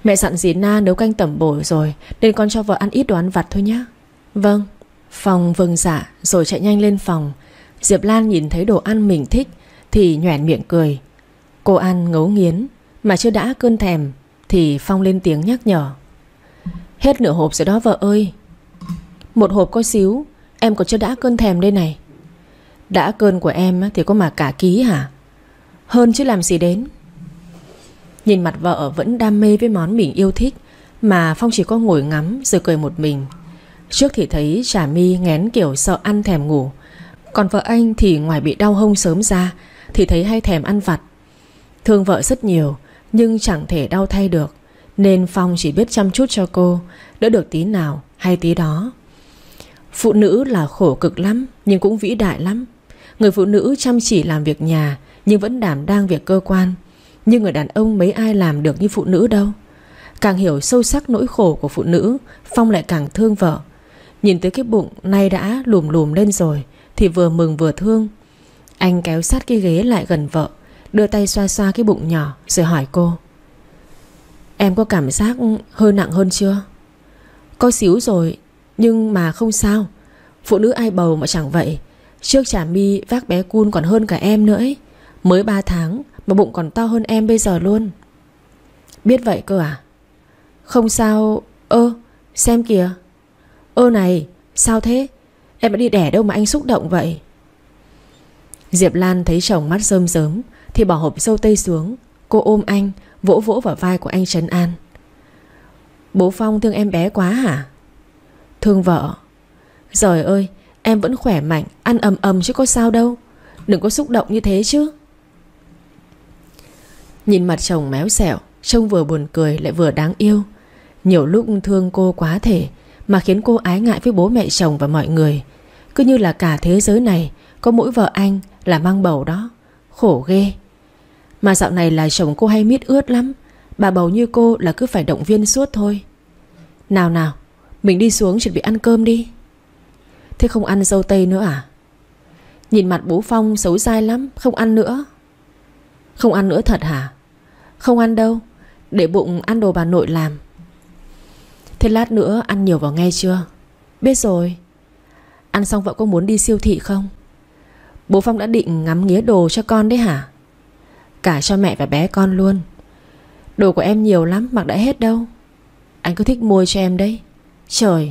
Mẹ dặn dì Na nấu canh tẩm bổ rồi, nên con cho vợ ăn ít đồ ăn vặt thôi nhé. Vâng. Phong vâng dạ rồi chạy nhanh lên phòng. Diệp Lan nhìn thấy đồ ăn mình thích thì nhoẻn miệng cười. Cô ăn ngấu nghiến mà chưa đã cơn thèm thì Phong lên tiếng nhắc nhở. Hết nửa hộp rồi đó vợ ơi. Một hộp có xíu, em còn chưa đã cơn thèm đây này. Đã cơn của em thì có mà cả ký hả? Hơn chứ làm gì đến. Nhìn mặt vợ vẫn đam mê với món mình yêu thích mà Phong chỉ có ngồi ngắm rồi cười một mình. Trước thì thấy Trà My nghén kiểu sợ ăn thèm ngủ, còn vợ anh thì ngoài bị đau hông sớm ra thì thấy hay thèm ăn vặt. Thương vợ rất nhiều nhưng chẳng thể đau thay được, nên Phong chỉ biết chăm chút cho cô, đỡ được tí nào hay tí đó. Phụ nữ là khổ cực lắm nhưng cũng vĩ đại lắm. Người phụ nữ chăm chỉ làm việc nhà nhưng vẫn đảm đang việc cơ quan. Nhưng người đàn ông mấy ai làm được như phụ nữ đâu. Càng hiểu sâu sắc nỗi khổ của phụ nữ, Phong lại càng thương vợ. Nhìn tới cái bụng nay đã lùm lùm lên rồi thì vừa mừng vừa thương. Anh kéo sát cái ghế lại gần vợ, đưa tay xoa xoa cái bụng nhỏ rồi hỏi cô. Em có cảm giác hơi nặng hơn chưa? Có xíu rồi, nhưng mà không sao. Phụ nữ ai bầu mà chẳng vậy. Trước Trà My vác bé Cun còn hơn cả em nữa ấy. Mới ba tháng mà bụng còn to hơn em bây giờ luôn. Biết vậy cơ à? Không sao. Ơ, xem kìa. Ơ này, sao thế? Em đã đi đẻ đâu mà anh xúc động vậy? Diệp Lan thấy chồng mắt rơm rớm thì bỏ hộp dâu tây xuống. Cô ôm anh, vỗ vỗ vào vai của anh trấn an. Bố Phong thương em bé quá hả? Thương vợ. Trời ơi, em vẫn khỏe mạnh, ăn ầm ầm chứ có sao đâu. Đừng có xúc động như thế chứ. Nhìn mặt chồng méo xẹo, trông vừa buồn cười lại vừa đáng yêu. Nhiều lúc thương cô quá thể mà khiến cô ái ngại với bố mẹ chồng và mọi người. Cứ như là cả thế giới này có mỗi vợ anh là mang bầu đó. Khổ ghê. Mà dạo này là chồng cô hay mít ướt lắm. Bà bầu như cô là cứ phải động viên suốt thôi. Nào nào, mình đi xuống chuẩn bị ăn cơm đi. Thế không ăn dâu tây nữa à? Nhìn mặt bố Phong xấu dai lắm, không ăn nữa. Không ăn nữa thật hả? Không ăn đâu, để bụng ăn đồ bà nội làm. Thế lát nữa ăn nhiều vào nghe chưa? Biết rồi. Ăn xong vợ có muốn đi siêu thị không? Bố Phong đã định ngắm nghía đồ cho con đấy hả? Cả cho mẹ và bé con luôn. Đồ của em nhiều lắm, mặc đã hết đâu. Anh cứ thích mua cho em đấy. Trời.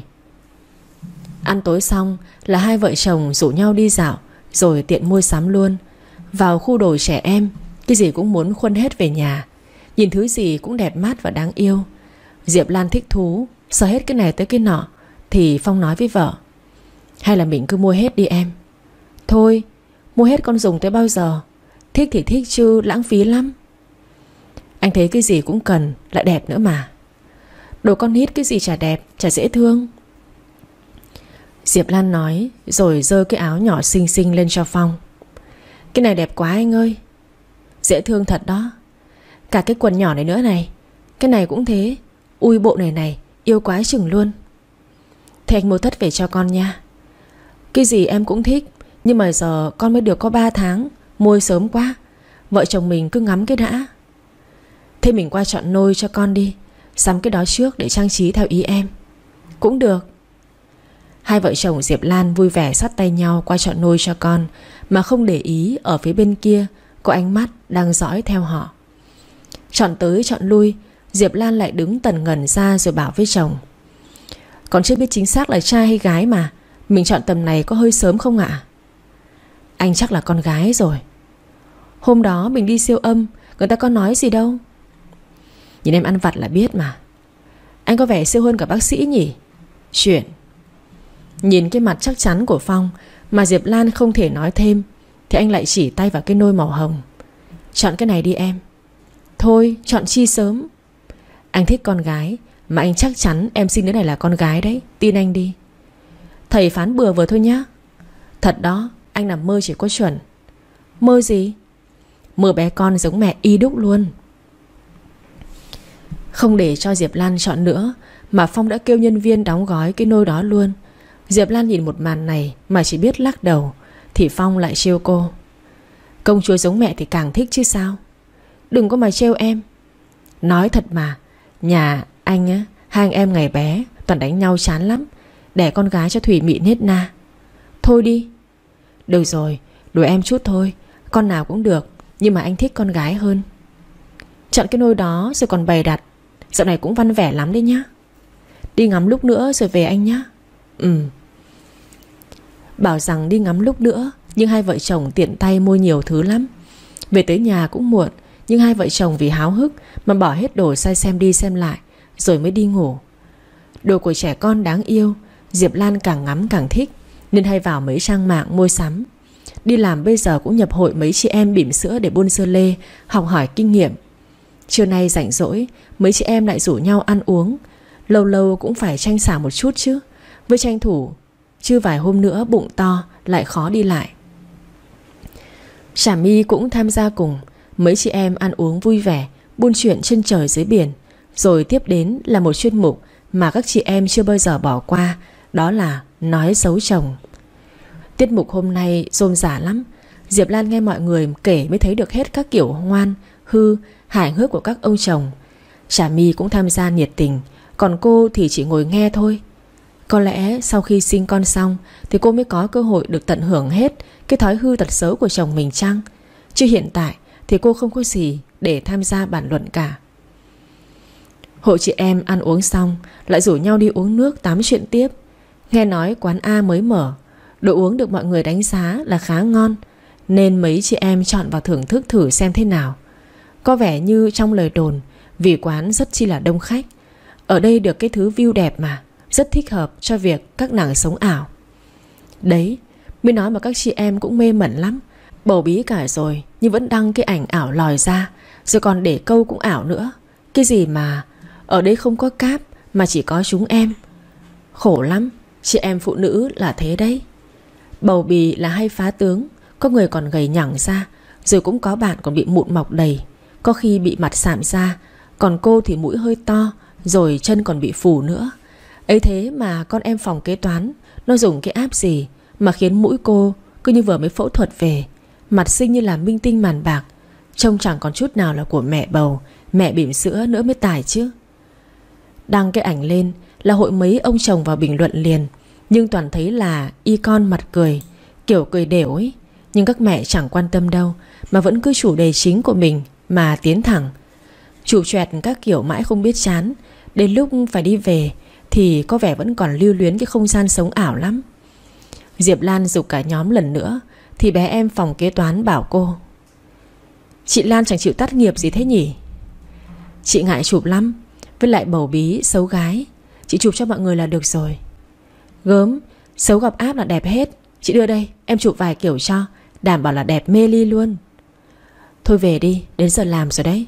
Ăn tối xong là hai vợ chồng rủ nhau đi dạo, rồi tiện mua sắm luôn. Vào khu đồ trẻ em, cái gì cũng muốn khuân hết về nhà. Nhìn thứ gì cũng đẹp mắt và đáng yêu. Diệp Lan thích thú, sờ hết cái này tới cái nọ. Thì Phong nói với vợ. Hay là mình cứ mua hết đi em. Thôi, mua hết con dùng tới bao giờ? Thích thì thích chứ lãng phí lắm. Anh thấy cái gì cũng cần, lại đẹp nữa mà. Đồ con nít cái gì chả đẹp, chả dễ thương. Diệp Lan nói rồi giơ cái áo nhỏ xinh xinh lên cho Phong. Cái này đẹp quá anh ơi. Dễ thương thật đó. Cả cái quần nhỏ này nữa này. Cái này cũng thế. Ui bộ này này, yêu quá chừng luôn. Thế anh mua tất về cho con nha. Cái gì em cũng thích, nhưng mà giờ con mới được có ba tháng, mua sớm quá. Vợ chồng mình cứ ngắm cái đã. Thế mình qua chọn nôi cho con đi. Sắm cái đó trước để trang trí theo ý em. Cũng được. Hai vợ chồng Diệp Lan vui vẻ sát tay nhau qua chọn nôi cho con, mà không để ý ở phía bên kia có ánh mắt đang dõi theo họ. Chọn tới chọn lui, Diệp Lan lại đứng tần ngần ra rồi bảo với chồng. Còn chưa biết chính xác là trai hay gái mà. Mình chọn tầm này có hơi sớm không ạ? Anh chắc là con gái rồi. Hôm đó mình đi siêu âm, người ta có nói gì đâu. Nhìn em ăn vặt là biết mà. Anh có vẻ siêu hơn cả bác sĩ nhỉ? Chuyện. Nhìn cái mặt chắc chắn của Phong mà Diệp Lan không thể nói thêm, thì anh lại chỉ tay vào cái nôi màu hồng. Chọn cái này đi em. Thôi chọn chi sớm. Anh thích con gái, mà anh chắc chắn em sinh đứa này là con gái đấy. Tin anh đi. Thầy phán bừa vừa thôi nhá. Thật đó, anh nằm mơ chỉ có chuẩn. Mơ gì? Mơ bé con giống mẹ y đúc luôn. Không để cho Diệp Lan chọn nữa, mà Phong đã kêu nhân viên đóng gói cái nôi đó luôn. Diệp Lan nhìn một màn này mà chỉ biết lắc đầu. Thì Phong lại trêu cô. Công chúa giống mẹ thì càng thích chứ sao. Đừng có mà trêu em. Nói thật mà, Nhà anh á, hai anh em ngày bé toàn đánh nhau chán lắm. Đẻ con gái cho thủy mị nết na. Thôi đi. Được rồi, đùa em chút thôi. Con nào cũng được, nhưng mà anh thích con gái hơn. Chọn cái nôi đó rồi còn bày đặt. Dạo này cũng văn vẻ lắm đấy nhá. Đi ngắm lúc nữa rồi về anh nhá. Ừ. Bảo rằng đi ngắm lúc nữa, nhưng hai vợ chồng tiện tay mua nhiều thứ lắm. Về tới nhà cũng muộn, nhưng hai vợ chồng vì háo hức mà bỏ hết đồ ra xem đi xem lại, rồi mới đi ngủ. Đồ của trẻ con đáng yêu, Diệp Lan càng ngắm càng thích, nên hay vào mấy trang mạng mua sắm. Đi làm bây giờ cũng nhập hội mấy chị em bỉm sữa để buôn sơ lê, học hỏi kinh nghiệm. Trưa nay rảnh rỗi, mấy chị em lại rủ nhau ăn uống. Lâu lâu cũng phải tranh xả một chút chứ. Với tranh thủ, chứ vài hôm nữa bụng to lại khó đi lại. Trà My cũng tham gia cùng. Mấy chị em ăn uống vui vẻ, buôn chuyện trên trời dưới biển. Rồi tiếp đến là một chuyên mục mà các chị em chưa bao giờ bỏ qua, đó là nói xấu chồng. Tiết mục hôm nay rôm rả lắm. Diệp Lan nghe mọi người kể mới thấy được hết các kiểu ngoan, hư, hài hước của các ông chồng. Trà My cũng tham gia nhiệt tình, còn cô thì chỉ ngồi nghe thôi. Có lẽ sau khi sinh con xong thì cô mới có cơ hội được tận hưởng hết cái thói hư tật xấu của chồng mình chăng? Chứ hiện tại thì cô không có gì để tham gia bàn luận cả. Hội chị em ăn uống xong lại rủ nhau đi uống nước tám chuyện tiếp. Nghe nói quán A mới mở, đồ uống được mọi người đánh giá là khá ngon, nên mấy chị em chọn vào thưởng thức thử xem thế nào. Có vẻ như trong lời đồn, vì quán rất chi là đông khách. Ở đây được cái thứ view đẹp mà, rất thích hợp cho việc các nàng sống ảo. Đấy, mới nói mà các chị em cũng mê mẩn lắm. Bầu bí cả rồi nhưng vẫn đăng cái ảnh ảo lòi ra, rồi còn để câu cũng ảo nữa. Cái gì mà ở đây không có cáp mà chỉ có chúng em. Khổ lắm, chị em phụ nữ là thế đấy. Bầu bì là hay phá tướng, có người còn gầy nhẳng ra, rồi cũng có bạn còn bị mụn mọc đầy, có khi bị mặt sạm ra. Còn cô thì mũi hơi to, rồi chân còn bị phù nữa. Ấy thế mà con em phòng kế toán nó dùng cái app gì mà khiến mũi cô cứ như vừa mới phẫu thuật về, mặt xinh như là minh tinh màn bạc, trông chẳng còn chút nào là của mẹ bầu, mẹ bỉm sữa nữa mới tài chứ. Đăng cái ảnh lên là hội mấy ông chồng vào bình luận liền, nhưng toàn thấy là icon mặt cười, kiểu cười đều ấy. Nhưng các mẹ chẳng quan tâm đâu, mà vẫn cứ chủ đề chính của mình mà tiến thẳng. Chụp choẹt các kiểu mãi không biết chán. Đến lúc phải đi về thì có vẻ vẫn còn lưu luyến cái không gian sống ảo lắm. Diệp Lan giục cả nhóm lần nữa thì bé em phòng kế toán bảo cô: chị Lan chẳng chịu tắt nghiệp gì thế nhỉ? Chị ngại chụp lắm, với lại bầu bí xấu gái, chị chụp cho mọi người là được rồi. Gớm, xấu gặp áp là đẹp hết. Chị đưa đây, em chụp vài kiểu cho, đảm bảo là đẹp mê ly luôn. Thôi về đi, đến giờ làm rồi đấy.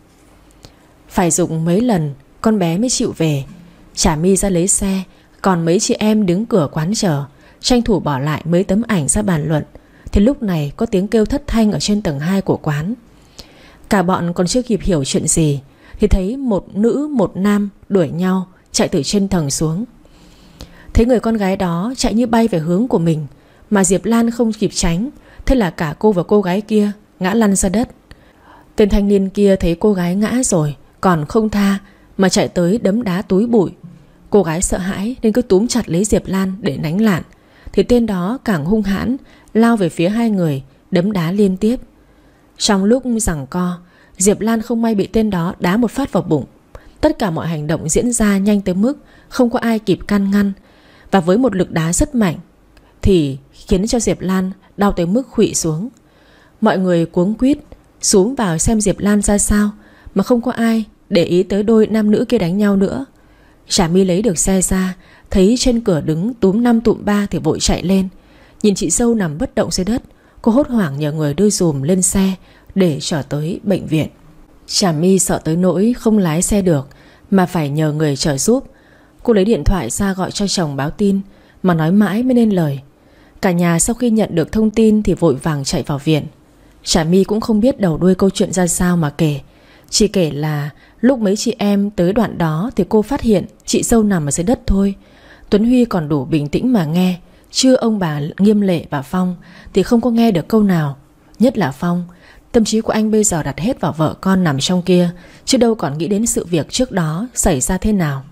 Phải dùng mấy lần con bé mới chịu về. Trà My ra lấy xe, còn mấy chị em đứng cửa quán chờ, tranh thủ bỏ lại mấy tấm ảnh ra bàn luận. Thì lúc này có tiếng kêu thất thanh ở trên tầng hai của quán. Cả bọn còn chưa kịp hiểu chuyện gì thì thấy một nữ một nam đuổi nhau chạy từ trên tầng xuống. Thấy người con gái đó chạy như bay về hướng của mình, mà Diệp Lan không kịp tránh, thế là cả cô và cô gái kia ngã lăn ra đất. Tên thanh niên kia thấy cô gái ngã rồi còn không tha, mà chạy tới đấm đá túi bụi. Cô gái sợ hãi nên cứ túm chặt lấy Diệp Lan để nánh lạn, thì tên đó càng hung hãn lao về phía hai người, đấm đá liên tiếp. Trong lúc giằng co, Diệp Lan không may bị tên đó đá một phát vào bụng. Tất cả mọi hành động diễn ra nhanh tới mức không có ai kịp can ngăn, và với một lực đá rất mạnh thì khiến cho Diệp Lan đau tới mức khuỵu xuống. Mọi người cuống quýt xúm vào xem Diệp Lan ra sao, mà không có ai để ý tới đôi nam nữ kia đánh nhau nữa. Trà My lấy được xe ra, thấy trên cửa đứng túm năm tụm ba thì vội chạy lên. Nhìn chị dâu nằm bất động dưới đất, cô hốt hoảng nhờ người đưa dùm lên xe để chở tới bệnh viện. Trà My sợ tới nỗi không lái xe được mà phải nhờ người chở giúp. Cô lấy điện thoại ra gọi cho chồng báo tin, mà nói mãi mới nên lời. Cả nhà sau khi nhận được thông tin thì vội vàng chạy vào viện. Trà My cũng không biết đầu đuôi câu chuyện ra sao mà kể. Chỉ kể là lúc mấy chị em tới đoạn đó thì cô phát hiện chị dâu nằm ở dưới đất thôi. Tuấn Huy còn đủ bình tĩnh mà nghe, chưa ông bà Nghiêm Lệ và Phong thì không có nghe được câu nào. Nhất là Phong, Tâm trí của anh bây giờ đặt hết vào vợ con nằm trong kia, chứ đâu còn nghĩ đến sự việc trước đó xảy ra thế nào.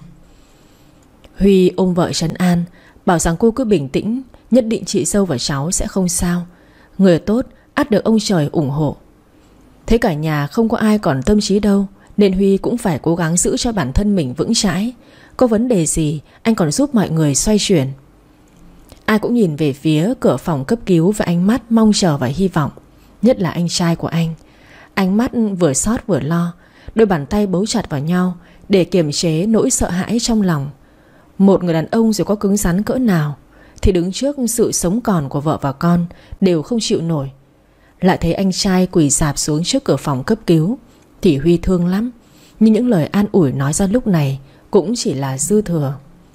Huy ôm vợ trấn an, bảo rằng cô cứ bình tĩnh, nhất định chị dâu và cháu sẽ không sao. Người tốt ắt được ông trời ủng hộ. Thế cả nhà không có ai còn tâm trí đâu, nên Huy cũng phải cố gắng giữ cho bản thân mình vững chãi. Có vấn đề gì anh còn giúp mọi người xoay chuyển. Ai cũng nhìn về phía cửa phòng cấp cứu với ánh mắt mong chờ và hy vọng. Nhất là anh trai của anh. Ánh mắt vừa xót vừa lo, đôi bàn tay bấu chặt vào nhau để kiềm chế nỗi sợ hãi trong lòng. Một người đàn ông dù có cứng rắn cỡ nào thì đứng trước sự sống còn của vợ và con đều không chịu nổi. Lại thấy anh trai quỳ rạp xuống trước cửa phòng cấp cứu thì Huy thương lắm. Nhưng những lời an ủi nói ra lúc này cũng chỉ là dư thừa.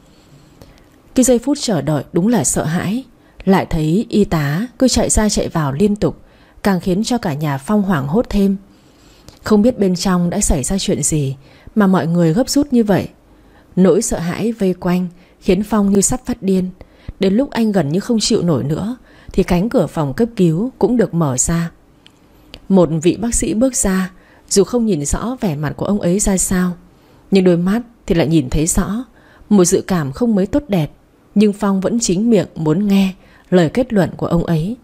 Cái giây phút chờ đợi đúng là sợ hãi. Lại thấy y tá cứ chạy ra chạy vào liên tục, càng khiến cho cả nhà Phong hoảng hốt thêm. Không biết bên trong đã xảy ra chuyện gì mà mọi người gấp rút như vậy. Nỗi sợ hãi vây quanh khiến Phong như sắp phát điên. Đến lúc anh gần như không chịu nổi nữa thì cánh cửa phòng cấp cứu cũng được mở ra. Một vị bác sĩ bước ra. Dù không nhìn rõ vẻ mặt của ông ấy ra sao, nhưng đôi mắt thì lại nhìn thấy rõ một dự cảm không mấy tốt đẹp. Nhưng Phong vẫn chính miệng muốn nghe lời kết luận của ông ấy.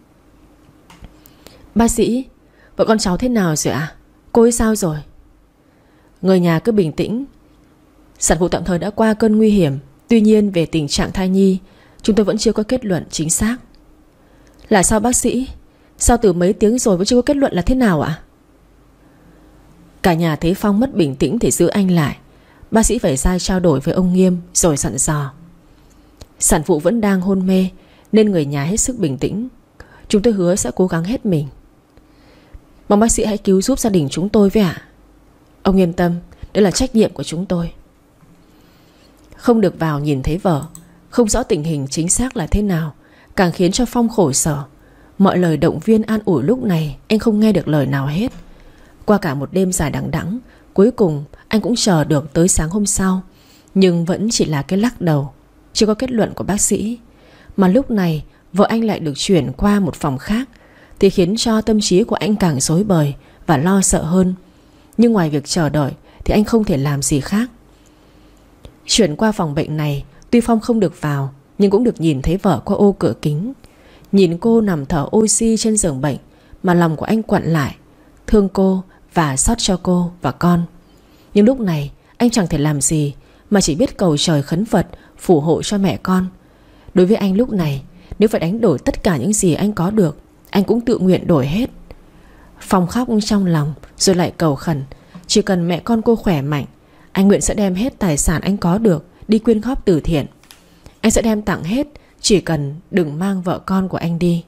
Bác sĩ, vợ con cháu thế nào rồi ạ? À? Cô ấy sao rồi? Người nhà cứ bình tĩnh. Sản phụ tạm thời đã qua cơn nguy hiểm. Tuy nhiên về tình trạng thai nhi chúng tôi vẫn chưa có kết luận chính xác. Là sao bác sĩ? Sao từ mấy tiếng rồi vẫn chưa có kết luận là thế nào ạ? À? Cả nhà thấy Phong mất bình tĩnh thì giữ anh lại. Bác sĩ phải ra trao đổi với ông Nghiêm rồi dặn dò. Sản phụ vẫn đang hôn mê nên người nhà hết sức bình tĩnh. Chúng tôi hứa sẽ cố gắng hết mình. Mong bác sĩ hãy cứu giúp gia đình chúng tôi với ạ. Ông yên tâm, đây là trách nhiệm của chúng tôi. Không được vào nhìn thấy vợ, không rõ tình hình chính xác là thế nào, càng khiến cho Phong khổ sở. Mọi lời động viên an ủi lúc này anh không nghe được lời nào hết. Qua cả một đêm dài đằng đẵng, cuối cùng anh cũng chờ được tới sáng hôm sau. Nhưng vẫn chỉ là cái lắc đầu, chưa có kết luận của bác sĩ. Mà lúc này vợ anh lại được chuyển qua một phòng khác thì khiến cho tâm trí của anh càng rối bời và lo sợ hơn. Nhưng ngoài việc chờ đợi thì anh không thể làm gì khác. Chuyển qua phòng bệnh này, tuy Phong không được vào nhưng cũng được nhìn thấy vợ qua ô cửa kính. Nhìn cô nằm thở oxy trên giường bệnh mà lòng của anh quặn lại, thương cô và xót cho cô và con. Nhưng lúc này anh chẳng thể làm gì mà chỉ biết cầu trời khấn Phật phù hộ cho mẹ con. Đối với anh lúc này, nếu phải đánh đổi tất cả những gì anh có được, anh cũng tự nguyện đổi hết. Phong khóc trong lòng rồi lại cầu khẩn. Chỉ cần mẹ con cô khỏe mạnh, anh nguyện sẽ đem hết tài sản anh có được đi quyên góp từ thiện. Anh sẽ đem tặng hết, chỉ cần đừng mang vợ con của anh đi.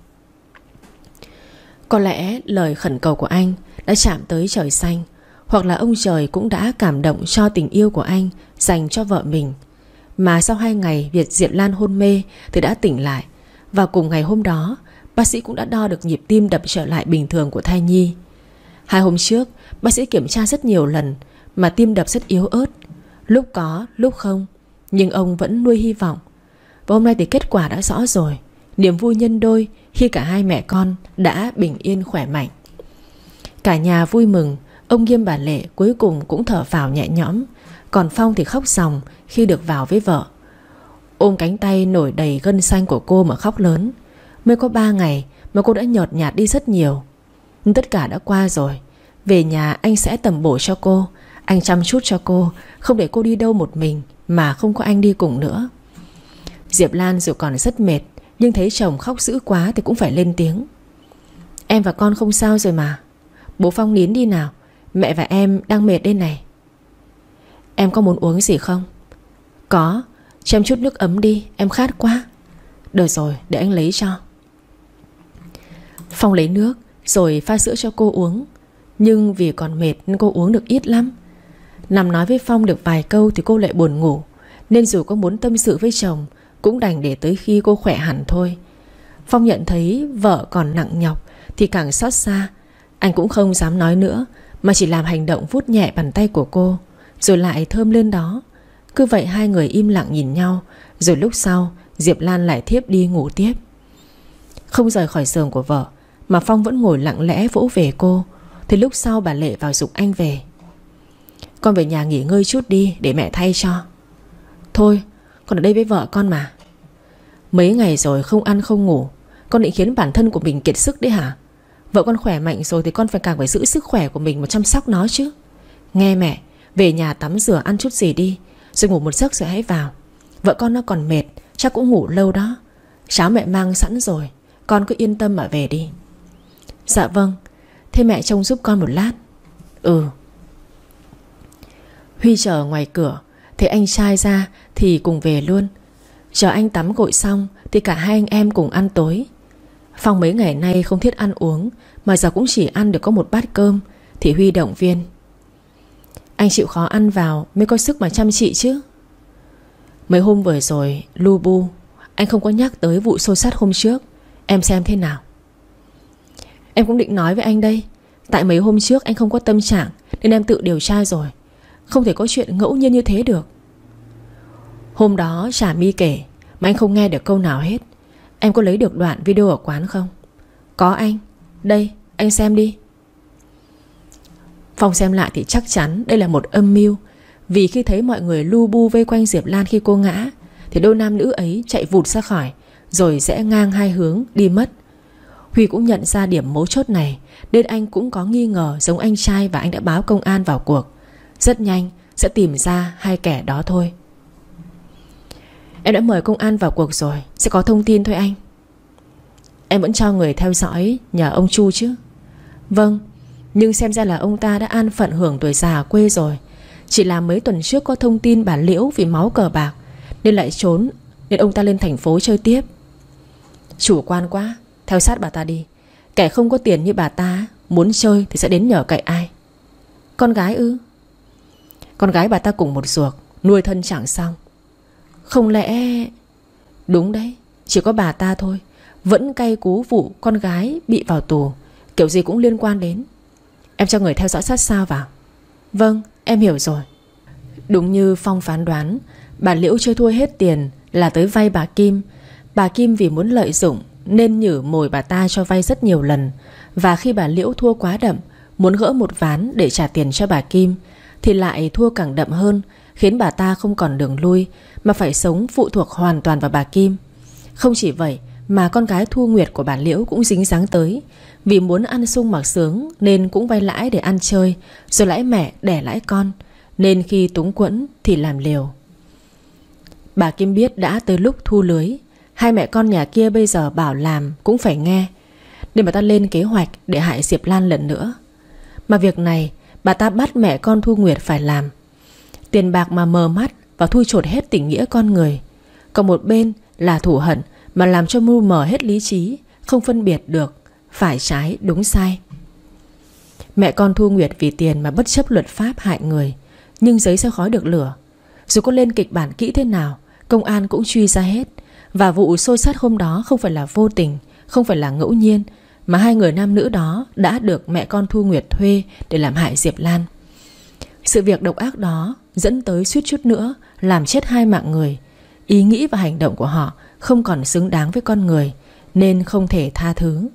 Có lẽ lời khẩn cầu của anh đã chạm tới trời xanh, hoặc là ông trời cũng đã cảm động cho tình yêu của anh dành cho vợ mình. Mà sau hai ngày Việt Diệp Lan hôn mê thì đã tỉnh lại. Và cùng ngày hôm đó, bác sĩ cũng đã đo được nhịp tim đập trở lại bình thường của thai nhi. Hai hôm trước, bác sĩ kiểm tra rất nhiều lần mà tim đập rất yếu ớt, lúc có, lúc không. Nhưng ông vẫn nuôi hy vọng. Và hôm nay thì kết quả đã rõ rồi. Niềm vui nhân đôi khi cả hai mẹ con đã bình yên khỏe mạnh. Cả nhà vui mừng. Ông Nghiêm bà Lệ cuối cùng cũng thở phào nhẹ nhõm. Còn Phong thì khóc ròng khi được vào với vợ. Ôm cánh tay nổi đầy gân xanh của cô mà khóc lớn. Mới có ba ngày mà cô đã nhợt nhạt đi rất nhiều. Nhưng tất cả đã qua rồi. Về nhà anh sẽ tầm bổ cho cô. Anh chăm chút cho cô, không để cô đi đâu một mình mà không có anh đi cùng nữa. Diệp Lan dù còn rất mệt, nhưng thấy chồng khóc dữ quá thì cũng phải lên tiếng. Em và con không sao rồi mà. Bố Phong nín đi nào, mẹ và em đang mệt đây này. Em có muốn uống gì không? Có, cho em chút nước ấm đi, em khát quá. Được rồi, để anh lấy cho. Phong lấy nước rồi pha sữa cho cô uống. Nhưng vì còn mệt nên cô uống được ít lắm. Nằm nói với Phong được vài câu thì cô lại buồn ngủ. Nên dù có muốn tâm sự với chồng cũng đành để tới khi cô khỏe hẳn thôi. Phong nhận thấy vợ còn nặng nhọc thì càng xót xa. Anh cũng không dám nói nữa, mà chỉ làm hành động vuốt nhẹ bàn tay của cô, rồi lại thơm lên đó. Cứ vậy hai người im lặng nhìn nhau. Rồi lúc sau Diệp Lan lại thiếp đi ngủ tiếp. Không rời khỏi giường của vợ mà Phong vẫn ngồi lặng lẽ vỗ về cô. Thì lúc sau bà Lệ vào giục anh về. Con về nhà nghỉ ngơi chút đi, để mẹ thay cho. Thôi, con ở đây với vợ con mà. Mấy ngày rồi không ăn không ngủ, con định khiến bản thân của mình kiệt sức đấy hả? Vợ con khỏe mạnh rồi thì con phải càng phải giữ sức khỏe của mình mà chăm sóc nó chứ. Nghe mẹ, về nhà tắm rửa ăn chút gì đi, rồi ngủ một giấc rồi hãy vào. Vợ con nó còn mệt, chắc cũng ngủ lâu đó. Cháo mẹ mang sẵn rồi, con cứ yên tâm mà về đi. Dạ vâng. Thế mẹ trông giúp con một lát. Ừ. Huy chờ ngoài cửa, thấy anh trai ra thì cùng về luôn. Chờ anh tắm gội xong thì cả hai anh em cùng ăn tối. Phong mấy ngày nay không thiết ăn uống, mà giờ cũng chỉ ăn được có một bát cơm, thì Huy động viên. Anh chịu khó ăn vào mới có sức mà chăm chị chứ. Mấy hôm vừa rồi lu bu, anh không có nhắc tới vụ xô xát hôm trước. Em xem thế nào? Em cũng định nói với anh đây. Tại mấy hôm trước anh không có tâm trạng, nên em tự điều tra rồi. Không thể có chuyện ngẫu nhiên như thế được. Hôm đó Trà My kể mà anh không nghe được câu nào hết. Em có lấy được đoạn video ở quán không? Có anh. Đây, anh xem đi. Phong xem lại thì chắc chắn đây là một âm mưu. Vì khi thấy mọi người lu bu vây quanh Diệp Lan khi cô ngã, thì đôi nam nữ ấy chạy vụt ra khỏi, rồi rẽ ngang hai hướng đi mất. Huy cũng nhận ra điểm mấu chốt này, nên anh cũng có nghi ngờ giống anh trai, và anh đã báo công an vào cuộc. Rất nhanh sẽ tìm ra hai kẻ đó thôi. Em đã mời công an vào cuộc rồi, sẽ có thông tin thôi anh. Em vẫn cho người theo dõi nhờ ông Chu chứ? Vâng, nhưng xem ra là ông ta đã an phận hưởng tuổi già ở quê rồi. Chỉ là mấy tuần trước có thông tin bà Liễu vì máu cờ bạc nên lại trốn, nên ông ta lên thành phố chơi tiếp. Chủ quan quá, theo sát bà ta đi. Kẻ không có tiền như bà ta muốn chơi thì sẽ đến nhờ cậy ai? Con gái ư? Con gái bà ta cùng một ruột, nuôi thân chẳng xong. Không lẽ... Đúng đấy, chỉ có bà ta thôi vẫn cay cú vụ con gái bị vào tù. Kiểu gì cũng liên quan đến. Em cho người theo dõi sát sao vào. Vâng, em hiểu rồi. Đúng như Phong phán đoán, bà Liễu chơi thua hết tiền là tới vay bà Kim. Bà Kim vì muốn lợi dụng nên nhử mồi bà ta cho vay rất nhiều lần. Và khi bà Liễu thua quá đậm, muốn gỡ một ván để trả tiền cho bà Kim, thì lại thua càng đậm hơn, khiến bà ta không còn đường lui, mà phải sống phụ thuộc hoàn toàn vào bà Kim. Không chỉ vậy mà con gái Thu Nguyệt của bà Liễu cũng dính dáng tới. Vì muốn ăn sung mặc sướng nên cũng vay lãi để ăn chơi, rồi lãi mẹ đẻ lãi con, nên khi túng quẫn thì làm liều. Bà Kim biết đã tới lúc thu lưới. Hai mẹ con nhà kia bây giờ bảo làm cũng phải nghe, nên bà ta lên kế hoạch để hại Diệp Lan lần nữa. Mà việc này bà ta bắt mẹ con Thu Nguyệt phải làm. Tiền bạc mà mờ mắt và thui chột hết tình nghĩa con người. Còn một bên là thù hận mà làm cho mưu mờ hết lý trí, không phân biệt được phải trái đúng sai. Mẹ con Thu Nguyệt vì tiền mà bất chấp luật pháp hại người, nhưng giấy sẽ khói được lửa. Dù có lên kịch bản kỹ thế nào, công an cũng truy ra hết. Và vụ xô xát hôm đó không phải là vô tình, không phải là ngẫu nhiên, mà hai người nam nữ đó đã được mẹ con Thu Nguyệt thuê để làm hại Diệp Lan. Sự việc độc ác đó dẫn tới suýt chút nữa làm chết hai mạng người. Ý nghĩ và hành động của họ không còn xứng đáng với con người, nên không thể tha thứ.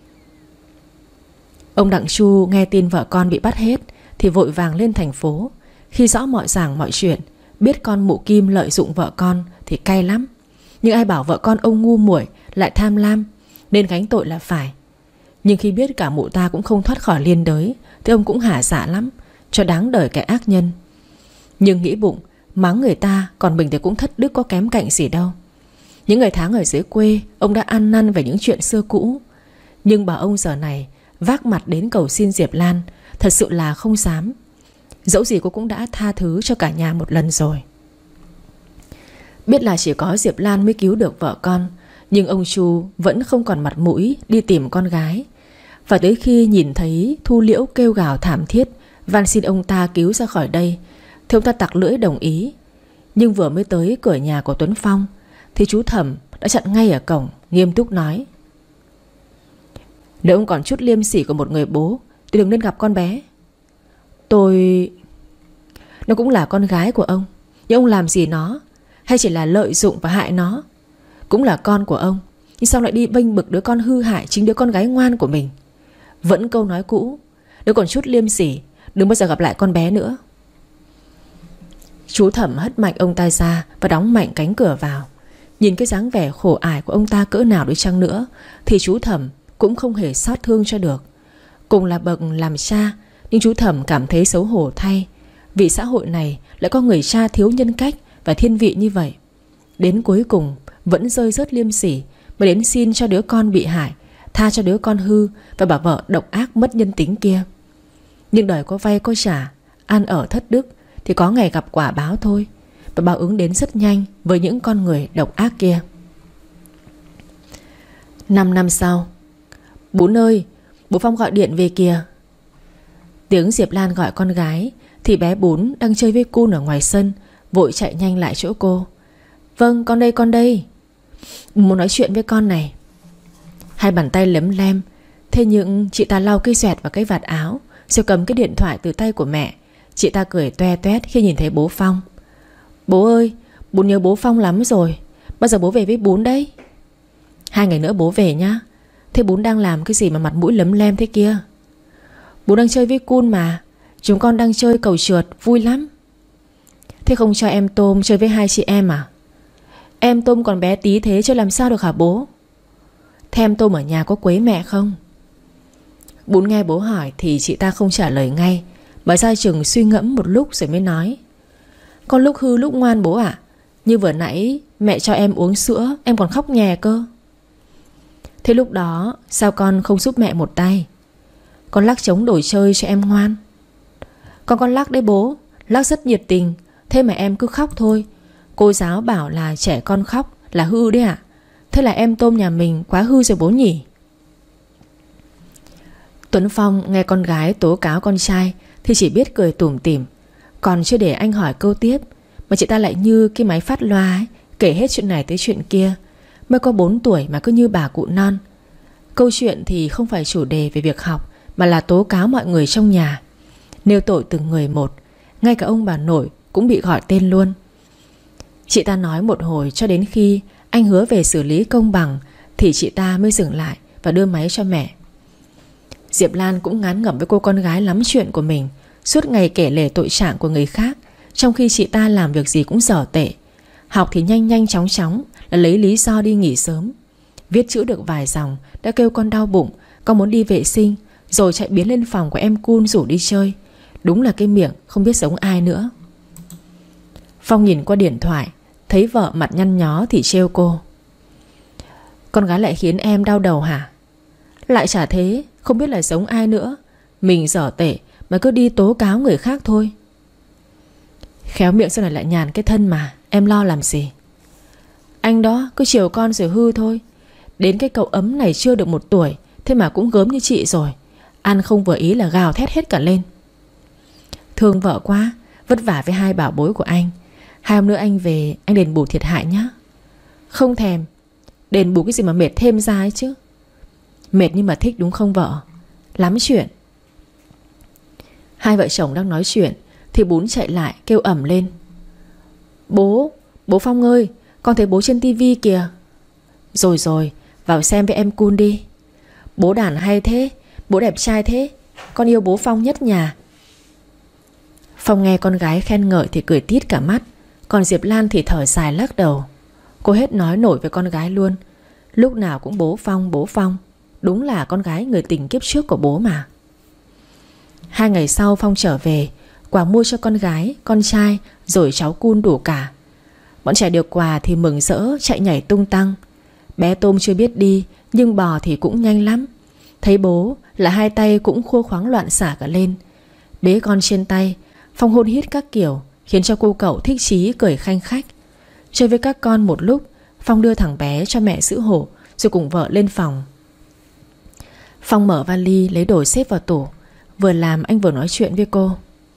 Ông Đặng Chu nghe tin vợ con bị bắt hết thì vội vàng lên thành phố. Khi rõ mọi ràng mọi chuyện, biết con mụ Kim lợi dụng vợ con thì cay lắm. Nhưng ai bảo vợ con ông ngu muội lại tham lam, nên gánh tội là phải. Nhưng khi biết cả mụ ta cũng không thoát khỏi liên đới thì ông cũng hả dạ lắm, cho đáng đời kẻ ác nhân. Nhưng nghĩ bụng, mắng người ta, còn mình thì cũng thất đức có kém cạnh gì đâu. Những ngày tháng ở dưới quê, ông đã ăn năn về những chuyện xưa cũ. Nhưng bà ông giờ này vác mặt đến cầu xin Diệp Lan, thật sự là không dám. Dẫu gì cô cũng đã tha thứ cho cả nhà một lần rồi. Biết là chỉ có Diệp Lan mới cứu được vợ con, nhưng ông Chu vẫn không còn mặt mũi đi tìm con gái. Và tới khi nhìn thấy Thu Liễu kêu gào thảm thiết van xin ông ta cứu ra khỏi đây, thì ông ta tặc lưỡi đồng ý. Nhưng vừa mới tới cửa nhà của Tuấn Phong thì chú Thẩm đã chặn ngay ở cổng, nghiêm túc nói: nếu ông còn chút liêm sỉ của một người bố thì đừng nên gặp con bé. Tôi... Nó cũng là con gái của ông, nhưng ông làm gì nó, hay chỉ là lợi dụng và hại nó? Cũng là con của ông, nhưng sao lại đi bênh bực đứa con hư hại chính đứa con gái ngoan của mình? Vẫn câu nói cũ, Nếu còn chút liêm sỉ, đừng bao giờ gặp lại con bé nữa. Chú Thẩm hất mạnh ông ta ra và đóng mạnh cánh cửa vào. Nhìn cái dáng vẻ khổ ải của ông ta cỡ nào đi chăng nữa thì chú Thẩm cũng không hề xót thương cho được. Cùng là bậc làm cha, nhưng chú Thẩm cảm thấy xấu hổ thay, vì xã hội này lại có người cha thiếu nhân cách và thiên vị như vậy. Đến cuối cùng vẫn rơi rớt liêm sỉ mà đến xin cho đứa con bị hại, tha cho đứa con hư và bà vợ độc ác mất nhân tính kia. Nhưng đời có vay có trả, ăn ở thất đức thì có ngày gặp quả báo thôi. Và báo ứng đến rất nhanh với những con người độc ác kia. Năm năm sau. Bún ơi, bố Phong gọi điện về kìa. Tiếng Diệp Lan gọi con gái thì bé Bún đang chơi với Cun ở ngoài sân vội chạy nhanh lại chỗ cô. Vâng, con đây con đây. Muốn nói chuyện với con này. Hai bàn tay lấm lem. Thế nhưng chị ta lau cái xoẹt vào cái vạt áo rồi cầm cái điện thoại từ tay của mẹ. Chị ta cười toe toét khi nhìn thấy bố Phong. Bố ơi, Bún nhớ bố Phong lắm rồi. Bao giờ bố về với Bún đấy? Hai ngày nữa bố về nhá. Thế Bún đang làm cái gì mà mặt mũi lấm lem thế kia? Bún đang chơi với Cun mà. Chúng con đang chơi cầu trượt, vui lắm. Thế không cho em Tôm chơi với hai chị em à? Em Tôm còn bé tí thế chơi làm sao được hả bố? Thế em Tôm ở nhà có quấy mẹ không? Bún nghe bố hỏi thì chị ta không trả lời ngay, mà ra chừng suy ngẫm một lúc rồi mới nói. Con lúc hư lúc ngoan bố ạ. Như vừa nãy mẹ cho em uống sữa, em còn khóc nhè cơ. Thế lúc đó sao con không giúp mẹ một tay? Con lắc trống đổi chơi cho em ngoan. Con con lắc đấy bố, lắc rất nhiệt tình. Thế mà em cứ khóc thôi. Cô giáo bảo là trẻ con khóc là hư đấy ạ. Thế là em Tôm nhà mình quá hư rồi bố nhỉ? Tuấn Phong nghe con gái tố cáo con trai thì chỉ biết cười tủm tỉm. Còn chưa để anh hỏi câu tiếp mà chị ta lại như cái máy phát loa ấy, kể hết chuyện này tới chuyện kia. Mới có bốn tuổi mà cứ như bà cụ non. Câu chuyện thì không phải chủ đề về việc học, mà là tố cáo mọi người trong nhà, nêu tội từng người một. Ngay cả ông bà nội cũng bị gọi tên luôn. Chị ta nói một hồi cho đến khi anh hứa về xử lý công bằng thì chị ta mới dừng lại và đưa máy cho mẹ. Diệp Lan cũng ngán ngẩm với cô con gái lắm chuyện của mình, suốt ngày kể lể tội trạng của người khác, trong khi chị ta làm việc gì cũng dở tệ. Học thì nhanh nhanh chóng chóng là lấy lý do đi nghỉ sớm. Viết chữ được vài dòng đã kêu con đau bụng, con muốn đi vệ sinh, rồi chạy biến lên phòng của em Cun rủ đi chơi. Đúng là cái miệng không biết giống ai nữa. Phong nhìn qua điện thoại, thấy vợ mặt nhăn nhó thì trêu cô. Con gái lại khiến em đau đầu hả? Lại chả thế, không biết là giống ai nữa. Mình dở tệ mà cứ đi tố cáo người khác thôi. Khéo miệng sau này lại nhàn cái thân mà, em lo làm gì? Anh đó cứ chiều con rồi hư thôi. Đến cái cậu ấm này chưa được một tuổi, thế mà cũng gớm như chị rồi. Ăn không vừa ý là gào thét hết cả lên. Thương vợ quá, vất vả với hai bảo bối của anh. Hai hôm nữa anh về, anh đền bù thiệt hại nhá. Không thèm. Đền bù cái gì mà mệt thêm ra ấy chứ. Mệt nhưng mà thích đúng không vợ? Lắm chuyện. Hai vợ chồng đang nói chuyện thì Bún chạy lại kêu ẩm lên. Bố, bố Phong ơi, con thấy bố trên tivi kìa. Rồi rồi, vào xem với em Cun đi. Bố đàn hay thế, bố đẹp trai thế, con yêu bố Phong nhất nhà. Phong nghe con gái khen ngợi thì cười tít cả mắt. Còn Diệp Lan thì thở dài lắc đầu. Cô hết nói nổi với con gái luôn. Lúc nào cũng bố Phong, bố Phong. Đúng là con gái người tình kiếp trước của bố mà. Hai ngày sau Phong trở về, quà mua cho con gái, con trai rồi cháu Cun đủ cả. Bọn trẻ được quà thì mừng rỡ chạy nhảy tung tăng. Bé Tôm chưa biết đi nhưng bò thì cũng nhanh lắm. Thấy bố là hai tay cũng khua khoáng loạn xả cả lên. Bế con trên tay, Phong hôn hít các kiểu, khiến cho cô cậu thích chí cười khanh khách. Chơi với các con một lúc, Phong đưa thằng bé cho mẹ giữ hộ, rồi cùng vợ lên phòng. Phong mở vali lấy đồ xếp vào tủ. Vừa làm anh vừa nói chuyện với cô.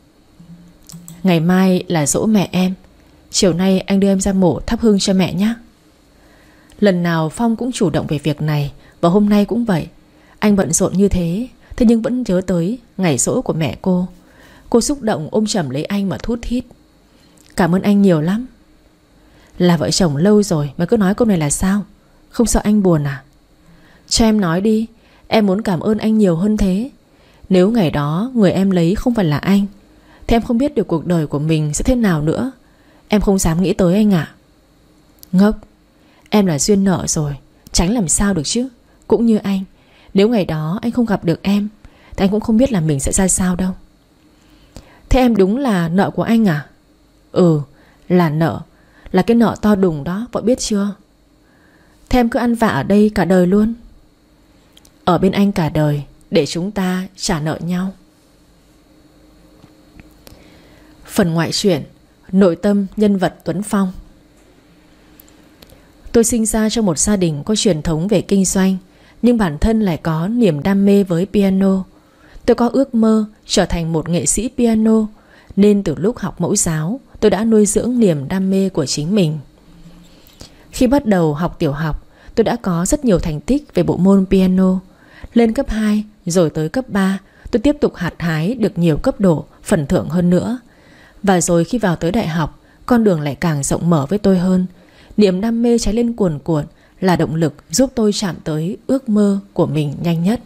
Ngày mai là giỗ mẹ em, chiều nay anh đưa em ra mổ thắp hương cho mẹ nhé. Lần nào Phong cũng chủ động về việc này, và hôm nay cũng vậy. Anh bận rộn như thế, thế nhưng vẫn nhớ tới ngày giỗ của mẹ cô. Cô xúc động ôm chầm lấy anh mà thút thít. Cảm ơn anh nhiều lắm. Là vợ chồng lâu rồi mà cứ nói câu này là sao? Không sợ anh buồn à? Cho em nói đi, em muốn cảm ơn anh nhiều hơn thế. Nếu ngày đó người em lấy không phải là anh thì em không biết được cuộc đời của mình sẽ thế nào nữa. Em không dám nghĩ tới anh ạ. Ngốc. Em là duyên nợ rồi, tránh làm sao được chứ. Cũng như anh, nếu ngày đó anh không gặp được em thì anh cũng không biết là mình sẽ ra sao đâu. Thế em đúng là nợ của anh à? Ừ, là nợ. Là cái nợ to đùng đó, vợ biết chưa? Thế em cứ ăn vạ ở đây cả đời luôn? Ở bên anh cả đời để chúng ta trả nợ nhau. Phần ngoại truyện. Nội tâm nhân vật Tuấn Phong. Tôi sinh ra trong một gia đình có truyền thống về kinh doanh, nhưng bản thân lại có niềm đam mê với piano. Tôi có ước mơ trở thành một nghệ sĩ piano, nên từ lúc học mẫu giáo tôi đã nuôi dưỡng niềm đam mê của chính mình. Khi bắt đầu học tiểu học, tôi đã có rất nhiều thành tích về bộ môn piano. Lên cấp hai rồi tới cấp ba, tôi tiếp tục hạt hái được nhiều cấp độ, phần thưởng hơn nữa. Và rồi khi vào tới đại học, con đường lại càng rộng mở với tôi hơn. Niềm đam mê cháy lên cuồn cuộn là động lực giúp tôi chạm tới ước mơ của mình nhanh nhất.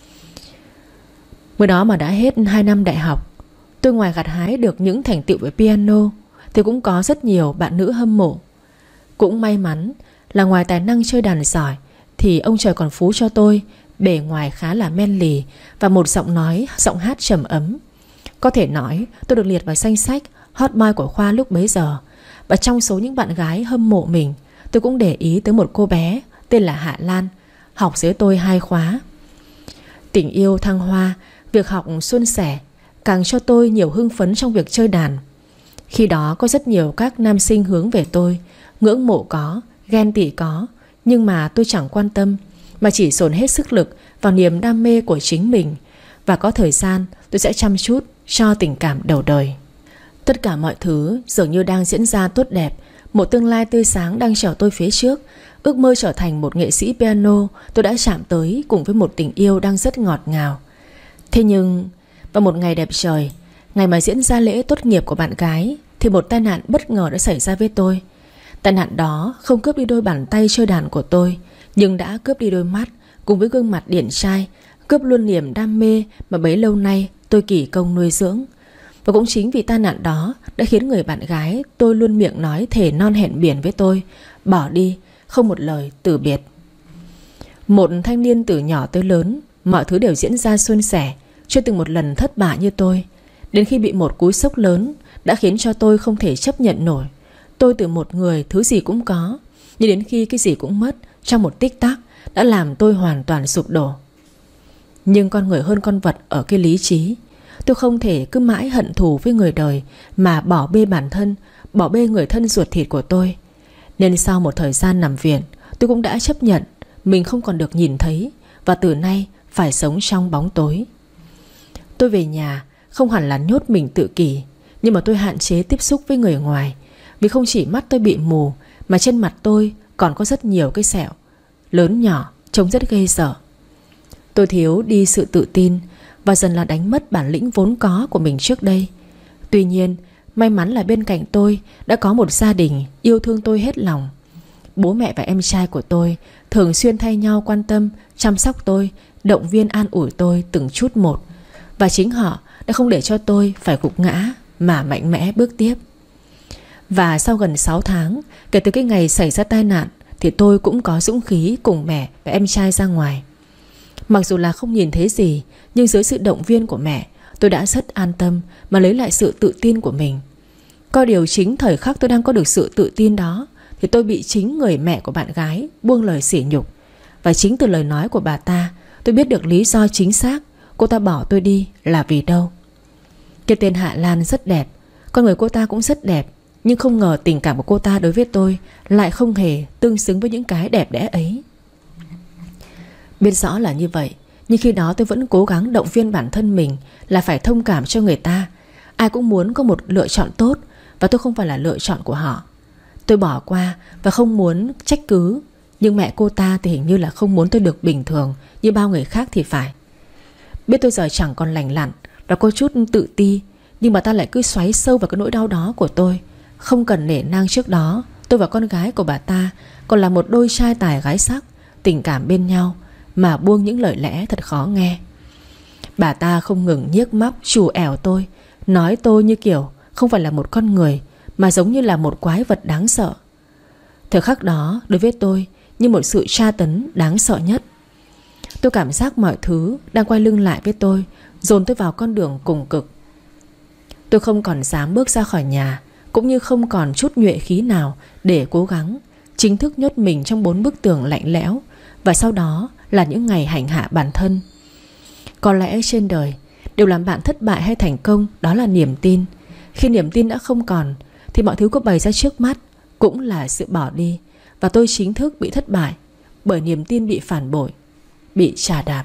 Mới đó mà đã hết hai năm đại học, tôi ngoài gặt hái được những thành tựu với piano thì cũng có rất nhiều bạn nữ hâm mộ. Cũng may mắn là ngoài tài năng chơi đàn giỏi thì ông trời còn phú cho tôi bề ngoài khá là men lì và một giọng nói, giọng hát trầm ấm. Có thể nói tôi được liệt vào danh sách hot boy của khoa lúc bấy giờ. Và trong số những bạn gái hâm mộ mình, tôi cũng để ý tới một cô bé tên là Hạ Lan, học dưới tôi hai khóa. Tình yêu thăng hoa, việc học suôn sẻ càng cho tôi nhiều hưng phấn trong việc chơi đàn. Khi đó có rất nhiều các nam sinh hướng về tôi, ngưỡng mộ có, ghen tị có, nhưng mà tôi chẳng quan tâm, mà chỉ dồn hết sức lực vào niềm đam mê của chính mình. Và có thời gian tôi sẽ chăm chút cho tình cảm đầu đời. Tất cả mọi thứ dường như đang diễn ra tốt đẹp. Một tương lai tươi sáng đang chờ tôi phía trước. Ước mơ trở thành một nghệ sĩ piano tôi đã chạm tới, cùng với một tình yêu đang rất ngọt ngào. Thế nhưng vào một ngày đẹp trời, ngày mà diễn ra lễ tốt nghiệp của bạn gái, thì một tai nạn bất ngờ đã xảy ra với tôi. Tai nạn đó không cướp đi đôi bàn tay chơi đàn của tôi, nhưng đã cướp đi đôi mắt cùng với gương mặt điển trai, cướp luôn niềm đam mê mà bấy lâu nay tôi kỳ công nuôi dưỡng. Và cũng chính vì tai nạn đó đã khiến người bạn gái tôi luôn miệng nói thề non hẹn biển với tôi bỏ đi, không một lời từ biệt. Một thanh niên từ nhỏ tới lớn, mọi thứ đều diễn ra suôn sẻ, chưa từng một lần thất bại như tôi. Đến khi bị một cú sốc lớn đã khiến cho tôi không thể chấp nhận nổi. Tôi từ một người thứ gì cũng có, nhưng đến khi cái gì cũng mất trong một tích tắc đã làm tôi hoàn toàn sụp đổ. Nhưng con người hơn con vật ở cái lý trí. Tôi không thể cứ mãi hận thù với người đời mà bỏ bê bản thân, bỏ bê người thân ruột thịt của tôi. Nên sau một thời gian nằm viện, tôi cũng đã chấp nhận mình không còn được nhìn thấy, và từ nay phải sống trong bóng tối. Tôi về nhà không hẳn là nhốt mình tự kỷ, nhưng mà tôi hạn chế tiếp xúc với người ngoài. Vì không chỉ mắt tôi bị mù, mà trên mặt tôi còn có rất nhiều cái sẹo lớn nhỏ, trông rất ghê sợ. Tôi thiếu đi sự tự tin và dần là đánh mất bản lĩnh vốn có của mình trước đây. Tuy nhiên, may mắn là bên cạnh tôi đã có một gia đình yêu thương tôi hết lòng. Bố mẹ và em trai của tôi thường xuyên thay nhau quan tâm, chăm sóc tôi, động viên an ủi tôi từng chút một. Và chính họ đã không để cho tôi phải gục ngã mà mạnh mẽ bước tiếp. Và sau gần sáu tháng kể từ cái ngày xảy ra tai nạn, thì tôi cũng có dũng khí cùng mẹ và em trai ra ngoài. Mặc dù là không nhìn thấy gì, nhưng dưới sự động viên của mẹ, tôi đã rất an tâm mà lấy lại sự tự tin của mình. Có điều chính thời khắc tôi đang có được sự tự tin đó, thì tôi bị chính người mẹ của bạn gái buông lời sỉ nhục. Và chính từ lời nói của bà ta, tôi biết được lý do chính xác cô ta bỏ tôi đi là vì đâu. Cái tên Hạ Lan rất đẹp, con người cô ta cũng rất đẹp, nhưng không ngờ tình cảm của cô ta đối với tôi lại không hề tương xứng với những cái đẹp đẽ ấy. Biết rõ là như vậy, nhưng khi đó tôi vẫn cố gắng động viên bản thân mình là phải thông cảm cho người ta. Ai cũng muốn có một lựa chọn tốt, và tôi không phải là lựa chọn của họ. Tôi bỏ qua và không muốn trách cứ, nhưng mẹ cô ta thì hình như là không muốn tôi được bình thường như bao người khác thì phải. Biết tôi giờ chẳng còn lành lặn và có chút tự ti, nhưng bà ta lại cứ xoáy sâu vào cái nỗi đau đó của tôi. Không cần nể nang trước đó tôi và con gái của bà ta còn là một đôi trai tài gái sắc, tình cảm bên nhau, mà buông những lời lẽ thật khó nghe. Bà ta không ngừng nhiếc móc trù ẻo tôi, nói tôi như kiểu không phải là một con người, mà giống như là một quái vật đáng sợ. Thời khắc đó đối với tôi như một sự tra tấn đáng sợ nhất. Tôi cảm giác mọi thứ đang quay lưng lại với tôi, dồn tôi vào con đường cùng cực. Tôi không còn dám bước ra khỏi nhà, cũng như không còn chút nhuệ khí nào để cố gắng chính thức nhốt mình trong bốn bức tường lạnh lẽo. Và sau đó là những ngày hành hạ bản thân. Có lẽ trên đời điều làm bạn thất bại hay thành công đó là niềm tin. Khi niềm tin đã không còn thì mọi thứ có bày ra trước mắt cũng là sự bỏ đi. Và tôi chính thức bị thất bại bởi niềm tin bị phản bội, bị chà đạp.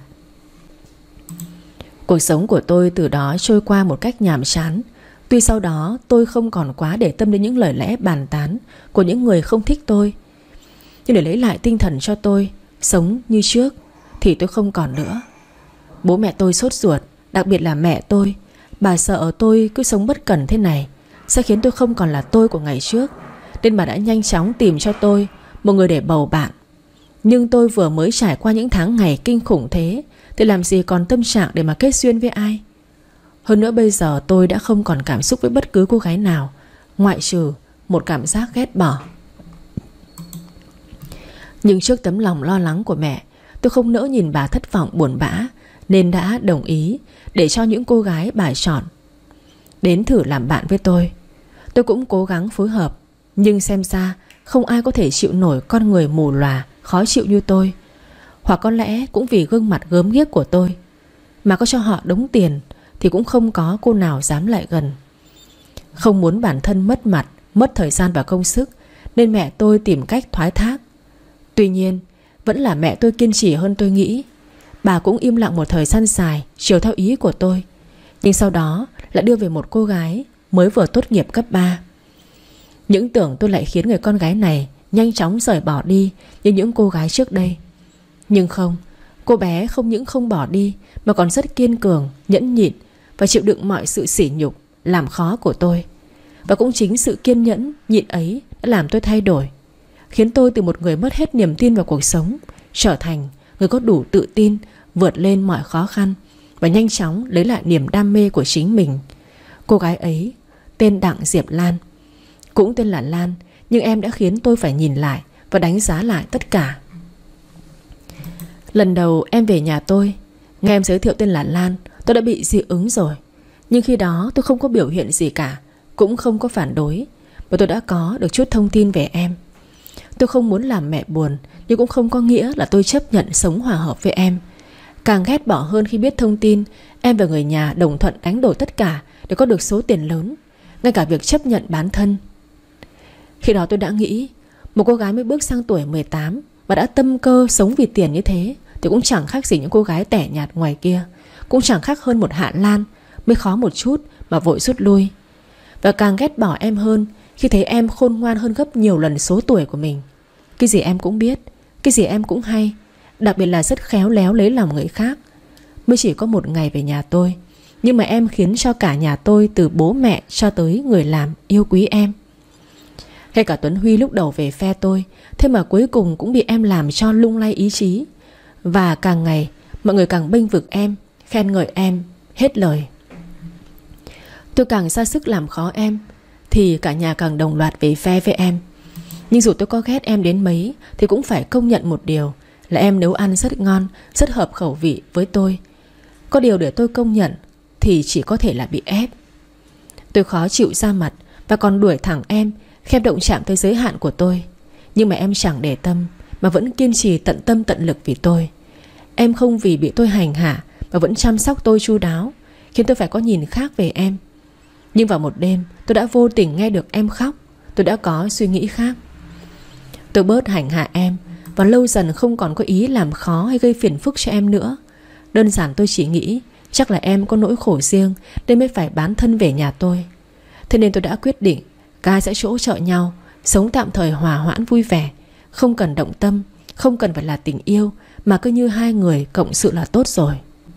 Cuộc sống của tôi từ đó trôi qua một cách nhàm chán. Tuy sau đó tôi không còn quá để tâm đến những lời lẽ bàn tán của những người không thích tôi, nhưng để lấy lại tinh thần cho tôi sống như trước thì tôi không còn nữa. Bố mẹ tôi sốt ruột, đặc biệt là mẹ tôi. Bà sợ tôi cứ sống bất cẩn thế này sẽ khiến tôi không còn là tôi của ngày trước, nên bà đã nhanh chóng tìm cho tôi một người để bầu bạn. Nhưng tôi vừa mới trải qua những tháng ngày kinh khủng thế thì làm gì còn tâm trạng để mà kết duyên với ai. Hơn nữa bây giờ tôi đã không còn cảm xúc với bất cứ cô gái nào, ngoại trừ một cảm giác ghét bỏ. Nhưng trước tấm lòng lo lắng của mẹ, tôi không nỡ nhìn bà thất vọng buồn bã, nên đã đồng ý để cho những cô gái bà chọn đến thử làm bạn với tôi. Tôi cũng cố gắng phối hợp, nhưng xem ra không ai có thể chịu nổi con người mù lòa, khó chịu như tôi. Hoặc có lẽ cũng vì gương mặt gớm ghiếc của tôi, mà có cho họ đống tiền thì cũng không có cô nào dám lại gần. Không muốn bản thân mất mặt, mất thời gian và công sức, nên mẹ tôi tìm cách thoái thác. Tuy nhiên vẫn là mẹ tôi kiên trì hơn tôi nghĩ. Bà cũng im lặng một thời gian dài, chiều theo ý của tôi. Nhưng sau đó lại đưa về một cô gái mới vừa tốt nghiệp cấp ba. Những tưởng tôi lại khiến người con gái này nhanh chóng rời bỏ đi như những cô gái trước đây. Nhưng không, cô bé không những không bỏ đi mà còn rất kiên cường, nhẫn nhịn và chịu đựng mọi sự sỉ nhục, làm khó của tôi. Và cũng chính sự kiên nhẫn, nhịn ấy đã làm tôi thay đổi, khiến tôi từ một người mất hết niềm tin vào cuộc sống trở thành người có đủ tự tin, vượt lên mọi khó khăn và nhanh chóng lấy lại niềm đam mê của chính mình. Cô gái ấy tên Đặng Diệp Lan. Cũng tên là Lan, nhưng em đã khiến tôi phải nhìn lại và đánh giá lại tất cả. Lần đầu em về nhà tôi, nghe em giới thiệu tên là Lan, tôi đã bị dị ứng rồi. Nhưng khi đó tôi không có biểu hiện gì cả, cũng không có phản đối, bởi tôi đã có được chút thông tin về em. Tôi không muốn làm mẹ buồn, nhưng cũng không có nghĩa là tôi chấp nhận sống hòa hợp với em. Càng ghét bỏ hơn khi biết thông tin em và người nhà đồng thuận đánh đổi tất cả để có được số tiền lớn, ngay cả việc chấp nhận bán thân. Khi đó tôi đã nghĩ, một cô gái mới bước sang tuổi mười tám và đã tâm cơ sống vì tiền như thế thì cũng chẳng khác gì những cô gái tẻ nhạt ngoài kia, cũng chẳng khác hơn một Hạ Lan mới khó một chút mà vội rút lui. Và càng ghét bỏ em hơn khi thấy em khôn ngoan hơn gấp nhiều lần số tuổi của mình. Cái gì em cũng biết, cái gì em cũng hay, đặc biệt là rất khéo léo lấy lòng người khác. Mới chỉ có một ngày về nhà tôi, nhưng mà em khiến cho cả nhà tôi, từ bố mẹ cho tới người làm, yêu quý em. Ngay cả Tuấn Huy lúc đầu về phe tôi, thế mà cuối cùng cũng bị em làm cho lung lay ý chí. Và càng ngày mọi người càng bênh vực em, khen ngợi em hết lời. Tôi càng ra sức làm khó em thì cả nhà càng đồng loạt về phe với em. Nhưng dù tôi có ghét em đến mấy thì cũng phải công nhận một điều là em nấu ăn rất ngon, rất hợp khẩu vị với tôi. Có điều để tôi công nhận thì chỉ có thể là bị ép. Tôi khó chịu ra mặt và còn đuổi thẳng em khi em động chạm tới giới hạn của tôi. Nhưng mà em chẳng để tâm mà vẫn kiên trì tận tâm tận lực vì tôi. Em không vì bị tôi hành hạ mà vẫn chăm sóc tôi chu đáo, khiến tôi phải có nhìn khác về em. Nhưng vào một đêm tôi đã vô tình nghe được em khóc. Tôi đã có suy nghĩ khác. Tôi bớt hành hạ em và lâu dần không còn có ý làm khó hay gây phiền phức cho em nữa. Đơn giản tôi chỉ nghĩ chắc là em có nỗi khổ riêng nên mới phải bán thân về nhà tôi. Thế nên tôi đã quyết định cả hai sẽ hỗ trợ nhau, sống tạm thời hòa hoãn vui vẻ, không cần động tâm, không cần phải là tình yêu, mà cứ như hai người cộng sự là tốt rồi.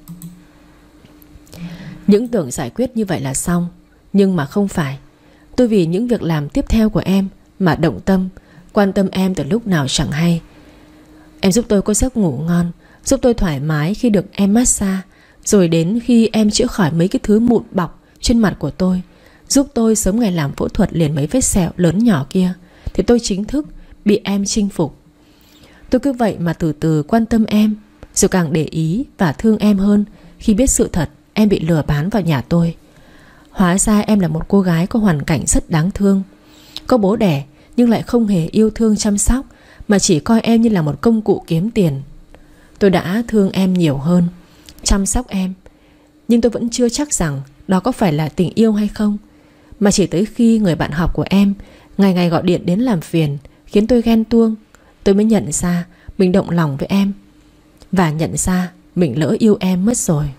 Những tưởng giải quyết như vậy là xong, nhưng mà không phải. Tôi vì những việc làm tiếp theo của em mà động tâm, quan tâm em từ lúc nào chẳng hay. Em giúp tôi có giấc ngủ ngon, giúp tôi thoải mái khi được em massage, Rồi đến khi em chữa khỏi mấy cái thứ mụn bọc trên mặt của tôi, giúp tôi sớm ngày làm phẫu thuật liền mấy vết sẹo lớn nhỏ kia, thì tôi chính thức bị em chinh phục. Tôi cứ vậy mà từ từ quan tâm em, rồi càng để ý và thương em hơn khi biết sự thật em bị lừa bán vào nhà tôi. Hóa ra em là một cô gái có hoàn cảnh rất đáng thương, có bố đẻ nhưng lại không hề yêu thương chăm sóc, mà chỉ coi em như là một công cụ kiếm tiền. Tôi đã thương em nhiều hơn, chăm sóc em, nhưng tôi vẫn chưa chắc rằng đó có phải là tình yêu hay không. Mà chỉ tới khi người bạn học của em ngày ngày gọi điện đến làm phiền, khiến tôi ghen tuông, tôi mới nhận ra mình động lòng với em, và nhận ra mình lỡ yêu em mất rồi.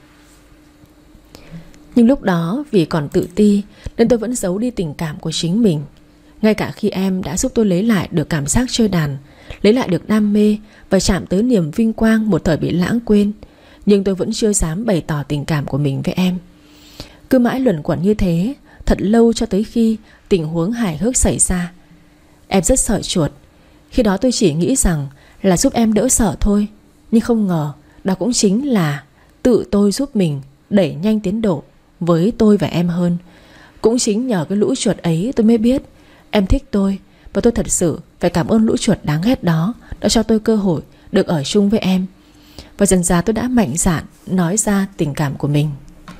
Nhưng lúc đó vì còn tự ti nên tôi vẫn giấu đi tình cảm của chính mình. Ngay cả khi em đã giúp tôi lấy lại được cảm giác chơi đàn, lấy lại được đam mê và chạm tới niềm vinh quang một thời bị lãng quên, nhưng tôi vẫn chưa dám bày tỏ tình cảm của mình với em. Cứ mãi luẩn quẩn như thế thật lâu, cho tới khi tình huống hài hước xảy ra. Em rất sợ chuột. Khi đó tôi chỉ nghĩ rằng là giúp em đỡ sợ thôi, nhưng không ngờ đó cũng chính là tự tôi giúp mình đẩy nhanh tiến độ với tôi và em hơn. Cũng chính nhờ cái lũ chuột ấy tôi mới biết em thích tôi, và tôi thật sự phải cảm ơn lũ chuột đáng ghét đó đã cho tôi cơ hội được ở chung với em. Và dần dà tôi đã mạnh dạn nói ra tình cảm của mình.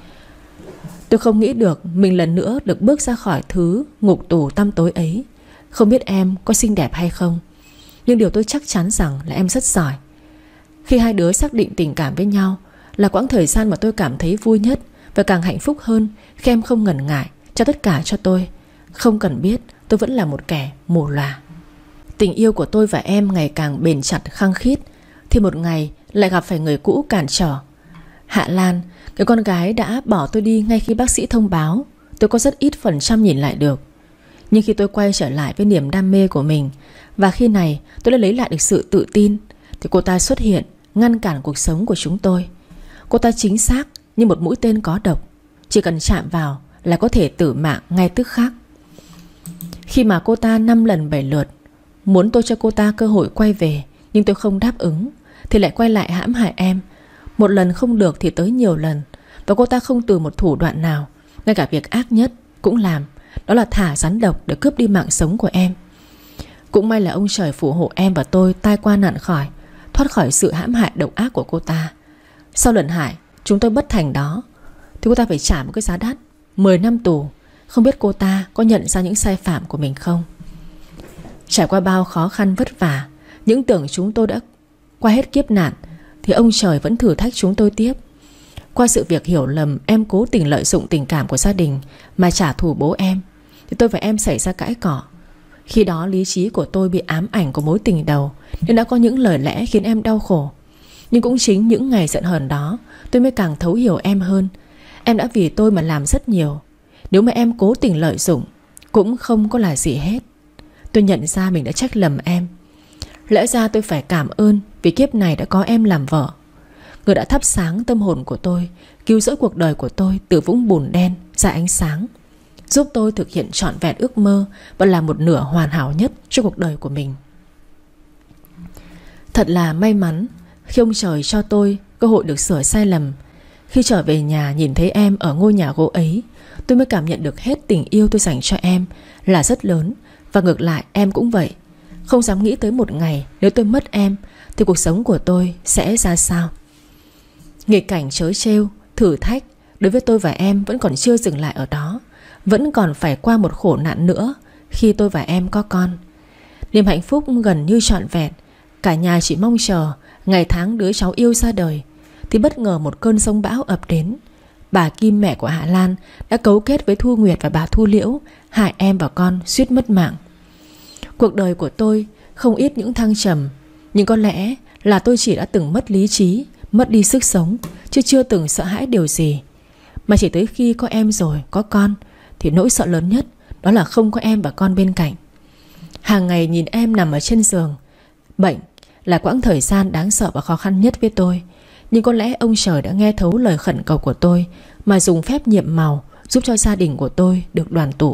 Tôi không nghĩ được mình lần nữa được bước ra khỏi thứ ngục tù tăm tối ấy. Không biết em có xinh đẹp hay không, nhưng điều tôi chắc chắn rằng là em rất giỏi. Khi hai đứa xác định tình cảm với nhau là quãng thời gian mà tôi cảm thấy vui nhất, và càng hạnh phúc hơn khi em không ngần ngại cho tất cả cho tôi, không cần biết tôi vẫn là một kẻ mù lòa. Tình yêu của tôi và em ngày càng bền chặt khăng khít, thì một ngày lại gặp phải người cũ cản trở. Hạ Lan, cái con gái đã bỏ tôi đi ngay khi bác sĩ thông báo tôi có rất ít phần trăm nhìn lại được. Nhưng khi tôi quay trở lại với niềm đam mê của mình, và khi này tôi đã lấy lại được sự tự tin, thì cô ta xuất hiện ngăn cản cuộc sống của chúng tôi. Cô ta chính xác như một mũi tên có độc, chỉ cần chạm vào là có thể tử mạng ngay tức khắc. Khi mà cô ta năm lần bảy lượt muốn tôi cho cô ta cơ hội quay về, nhưng tôi không đáp ứng, thì lại quay lại hãm hại em. Một lần không được thì tới nhiều lần, và cô ta không từ một thủ đoạn nào, ngay cả việc ác nhất cũng làm, đó là thả rắn độc để cướp đi mạng sống của em. Cũng may là ông trời phù hộ em và tôi tai qua nạn khỏi, thoát khỏi sự hãm hại độc ác của cô ta. Sau lần hại chúng tôi bất thành đó, thì cô ta phải trả một cái giá đắt, mười năm tù. Không biết cô ta có nhận ra những sai phạm của mình không? Trải qua bao khó khăn vất vả, những tưởng chúng tôi đã qua hết kiếp nạn, thì ông trời vẫn thử thách chúng tôi tiếp. Qua sự việc hiểu lầm em cố tình lợi dụng tình cảm của gia đình mà trả thù bố em, thì tôi và em xảy ra cãi cọ. Khi đó lý trí của tôi bị ám ảnh của mối tình đầu, nên đã có những lời lẽ khiến em đau khổ. Nhưng cũng chính những ngày giận hờn đó, tôi mới càng thấu hiểu em hơn. Em đã vì tôi mà làm rất nhiều. Nếu mà em cố tình lợi dụng cũng không có là gì hết. Tôi nhận ra mình đã trách lầm em. Lẽ ra tôi phải cảm ơn vì kiếp này đã có em làm vợ, người đã thắp sáng tâm hồn của tôi, cứu rỗi cuộc đời của tôi từ vũng bùn đen ra ánh sáng, giúp tôi thực hiện trọn vẹn ước mơ và làm một nửa hoàn hảo nhất cho cuộc đời của mình. Thật là may mắn khi ông trời cho tôi cơ hội được sửa sai lầm. Khi trở về nhà nhìn thấy em ở ngôi nhà gỗ ấy, tôi mới cảm nhận được hết tình yêu tôi dành cho em là rất lớn. Và ngược lại em cũng vậy. Không dám nghĩ tới một ngày nếu tôi mất em thì cuộc sống của tôi sẽ ra sao. Nghịch cảnh trớ trêu, thử thách đối với tôi và em vẫn còn chưa dừng lại ở đó. Vẫn còn phải qua một khổ nạn nữa khi tôi và em có con. Niềm hạnh phúc gần như trọn vẹn, cả nhà chỉ mong chờ ngày tháng đứa cháu yêu ra đời, thì bất ngờ một cơn giông bão ập đến. Bà Kim, mẹ của Hạ Lan, đã cấu kết với Thu Nguyệt và bà Thu Liễu hại em và con suýt mất mạng. Cuộc đời của tôi không ít những thăng trầm, nhưng có lẽ là tôi chỉ đã từng mất lý trí, mất đi sức sống, chứ chưa từng sợ hãi điều gì. Mà chỉ tới khi có em rồi, có con, thì nỗi sợ lớn nhất đó là không có em và con bên cạnh. Hàng ngày nhìn em nằm ở trên giường bệnh là quãng thời gian đáng sợ và khó khăn nhất với tôi. Nhưng có lẽ ông trời đã nghe thấu lời khẩn cầu của tôi mà dùng phép nhiệm màu giúp cho gia đình của tôi được đoàn tụ.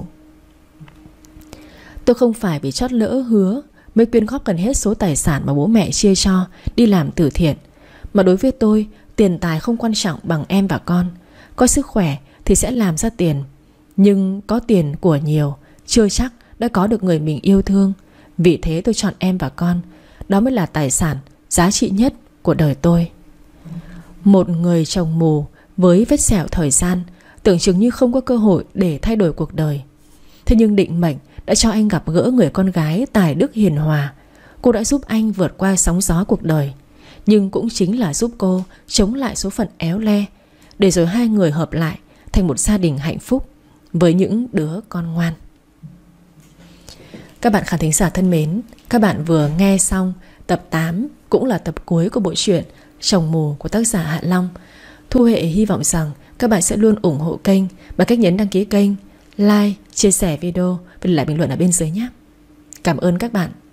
Tôi không phải vì chót lỡ hứa mới quyên góp gần hết số tài sản mà bố mẹ chia cho đi làm từ thiện, mà đối với tôi, Tiền tài không quan trọng bằng em và con. Có sức khỏe thì sẽ làm ra tiền, nhưng có tiền của nhiều chưa chắc đã có được người mình yêu thương. Vì thế tôi chọn em và con. Đó mới là tài sản giá trị nhất của đời tôi. Một người chồng mù với vết sẹo thời gian, tưởng chừng như không có cơ hội để thay đổi cuộc đời. Thế nhưng định mệnh đã cho anh gặp gỡ người con gái tài đức hiền hòa. Cô đã giúp anh vượt qua sóng gió cuộc đời, nhưng cũng chính là giúp cô chống lại số phận éo le, để rồi hai người hợp lại thành một gia đình hạnh phúc với những đứa con ngoan. Các bạn khán thính giả thân mến, các bạn vừa nghe xong tập tám, cũng là tập cuối của bộ truyện Chồng Mù của tác giả Hạ Long. Thu Hệ hy vọng rằng các bạn sẽ luôn ủng hộ kênh bằng cách nhấn đăng ký kênh, like, chia sẻ video và để lại bình luận ở bên dưới nhé. Cảm ơn các bạn.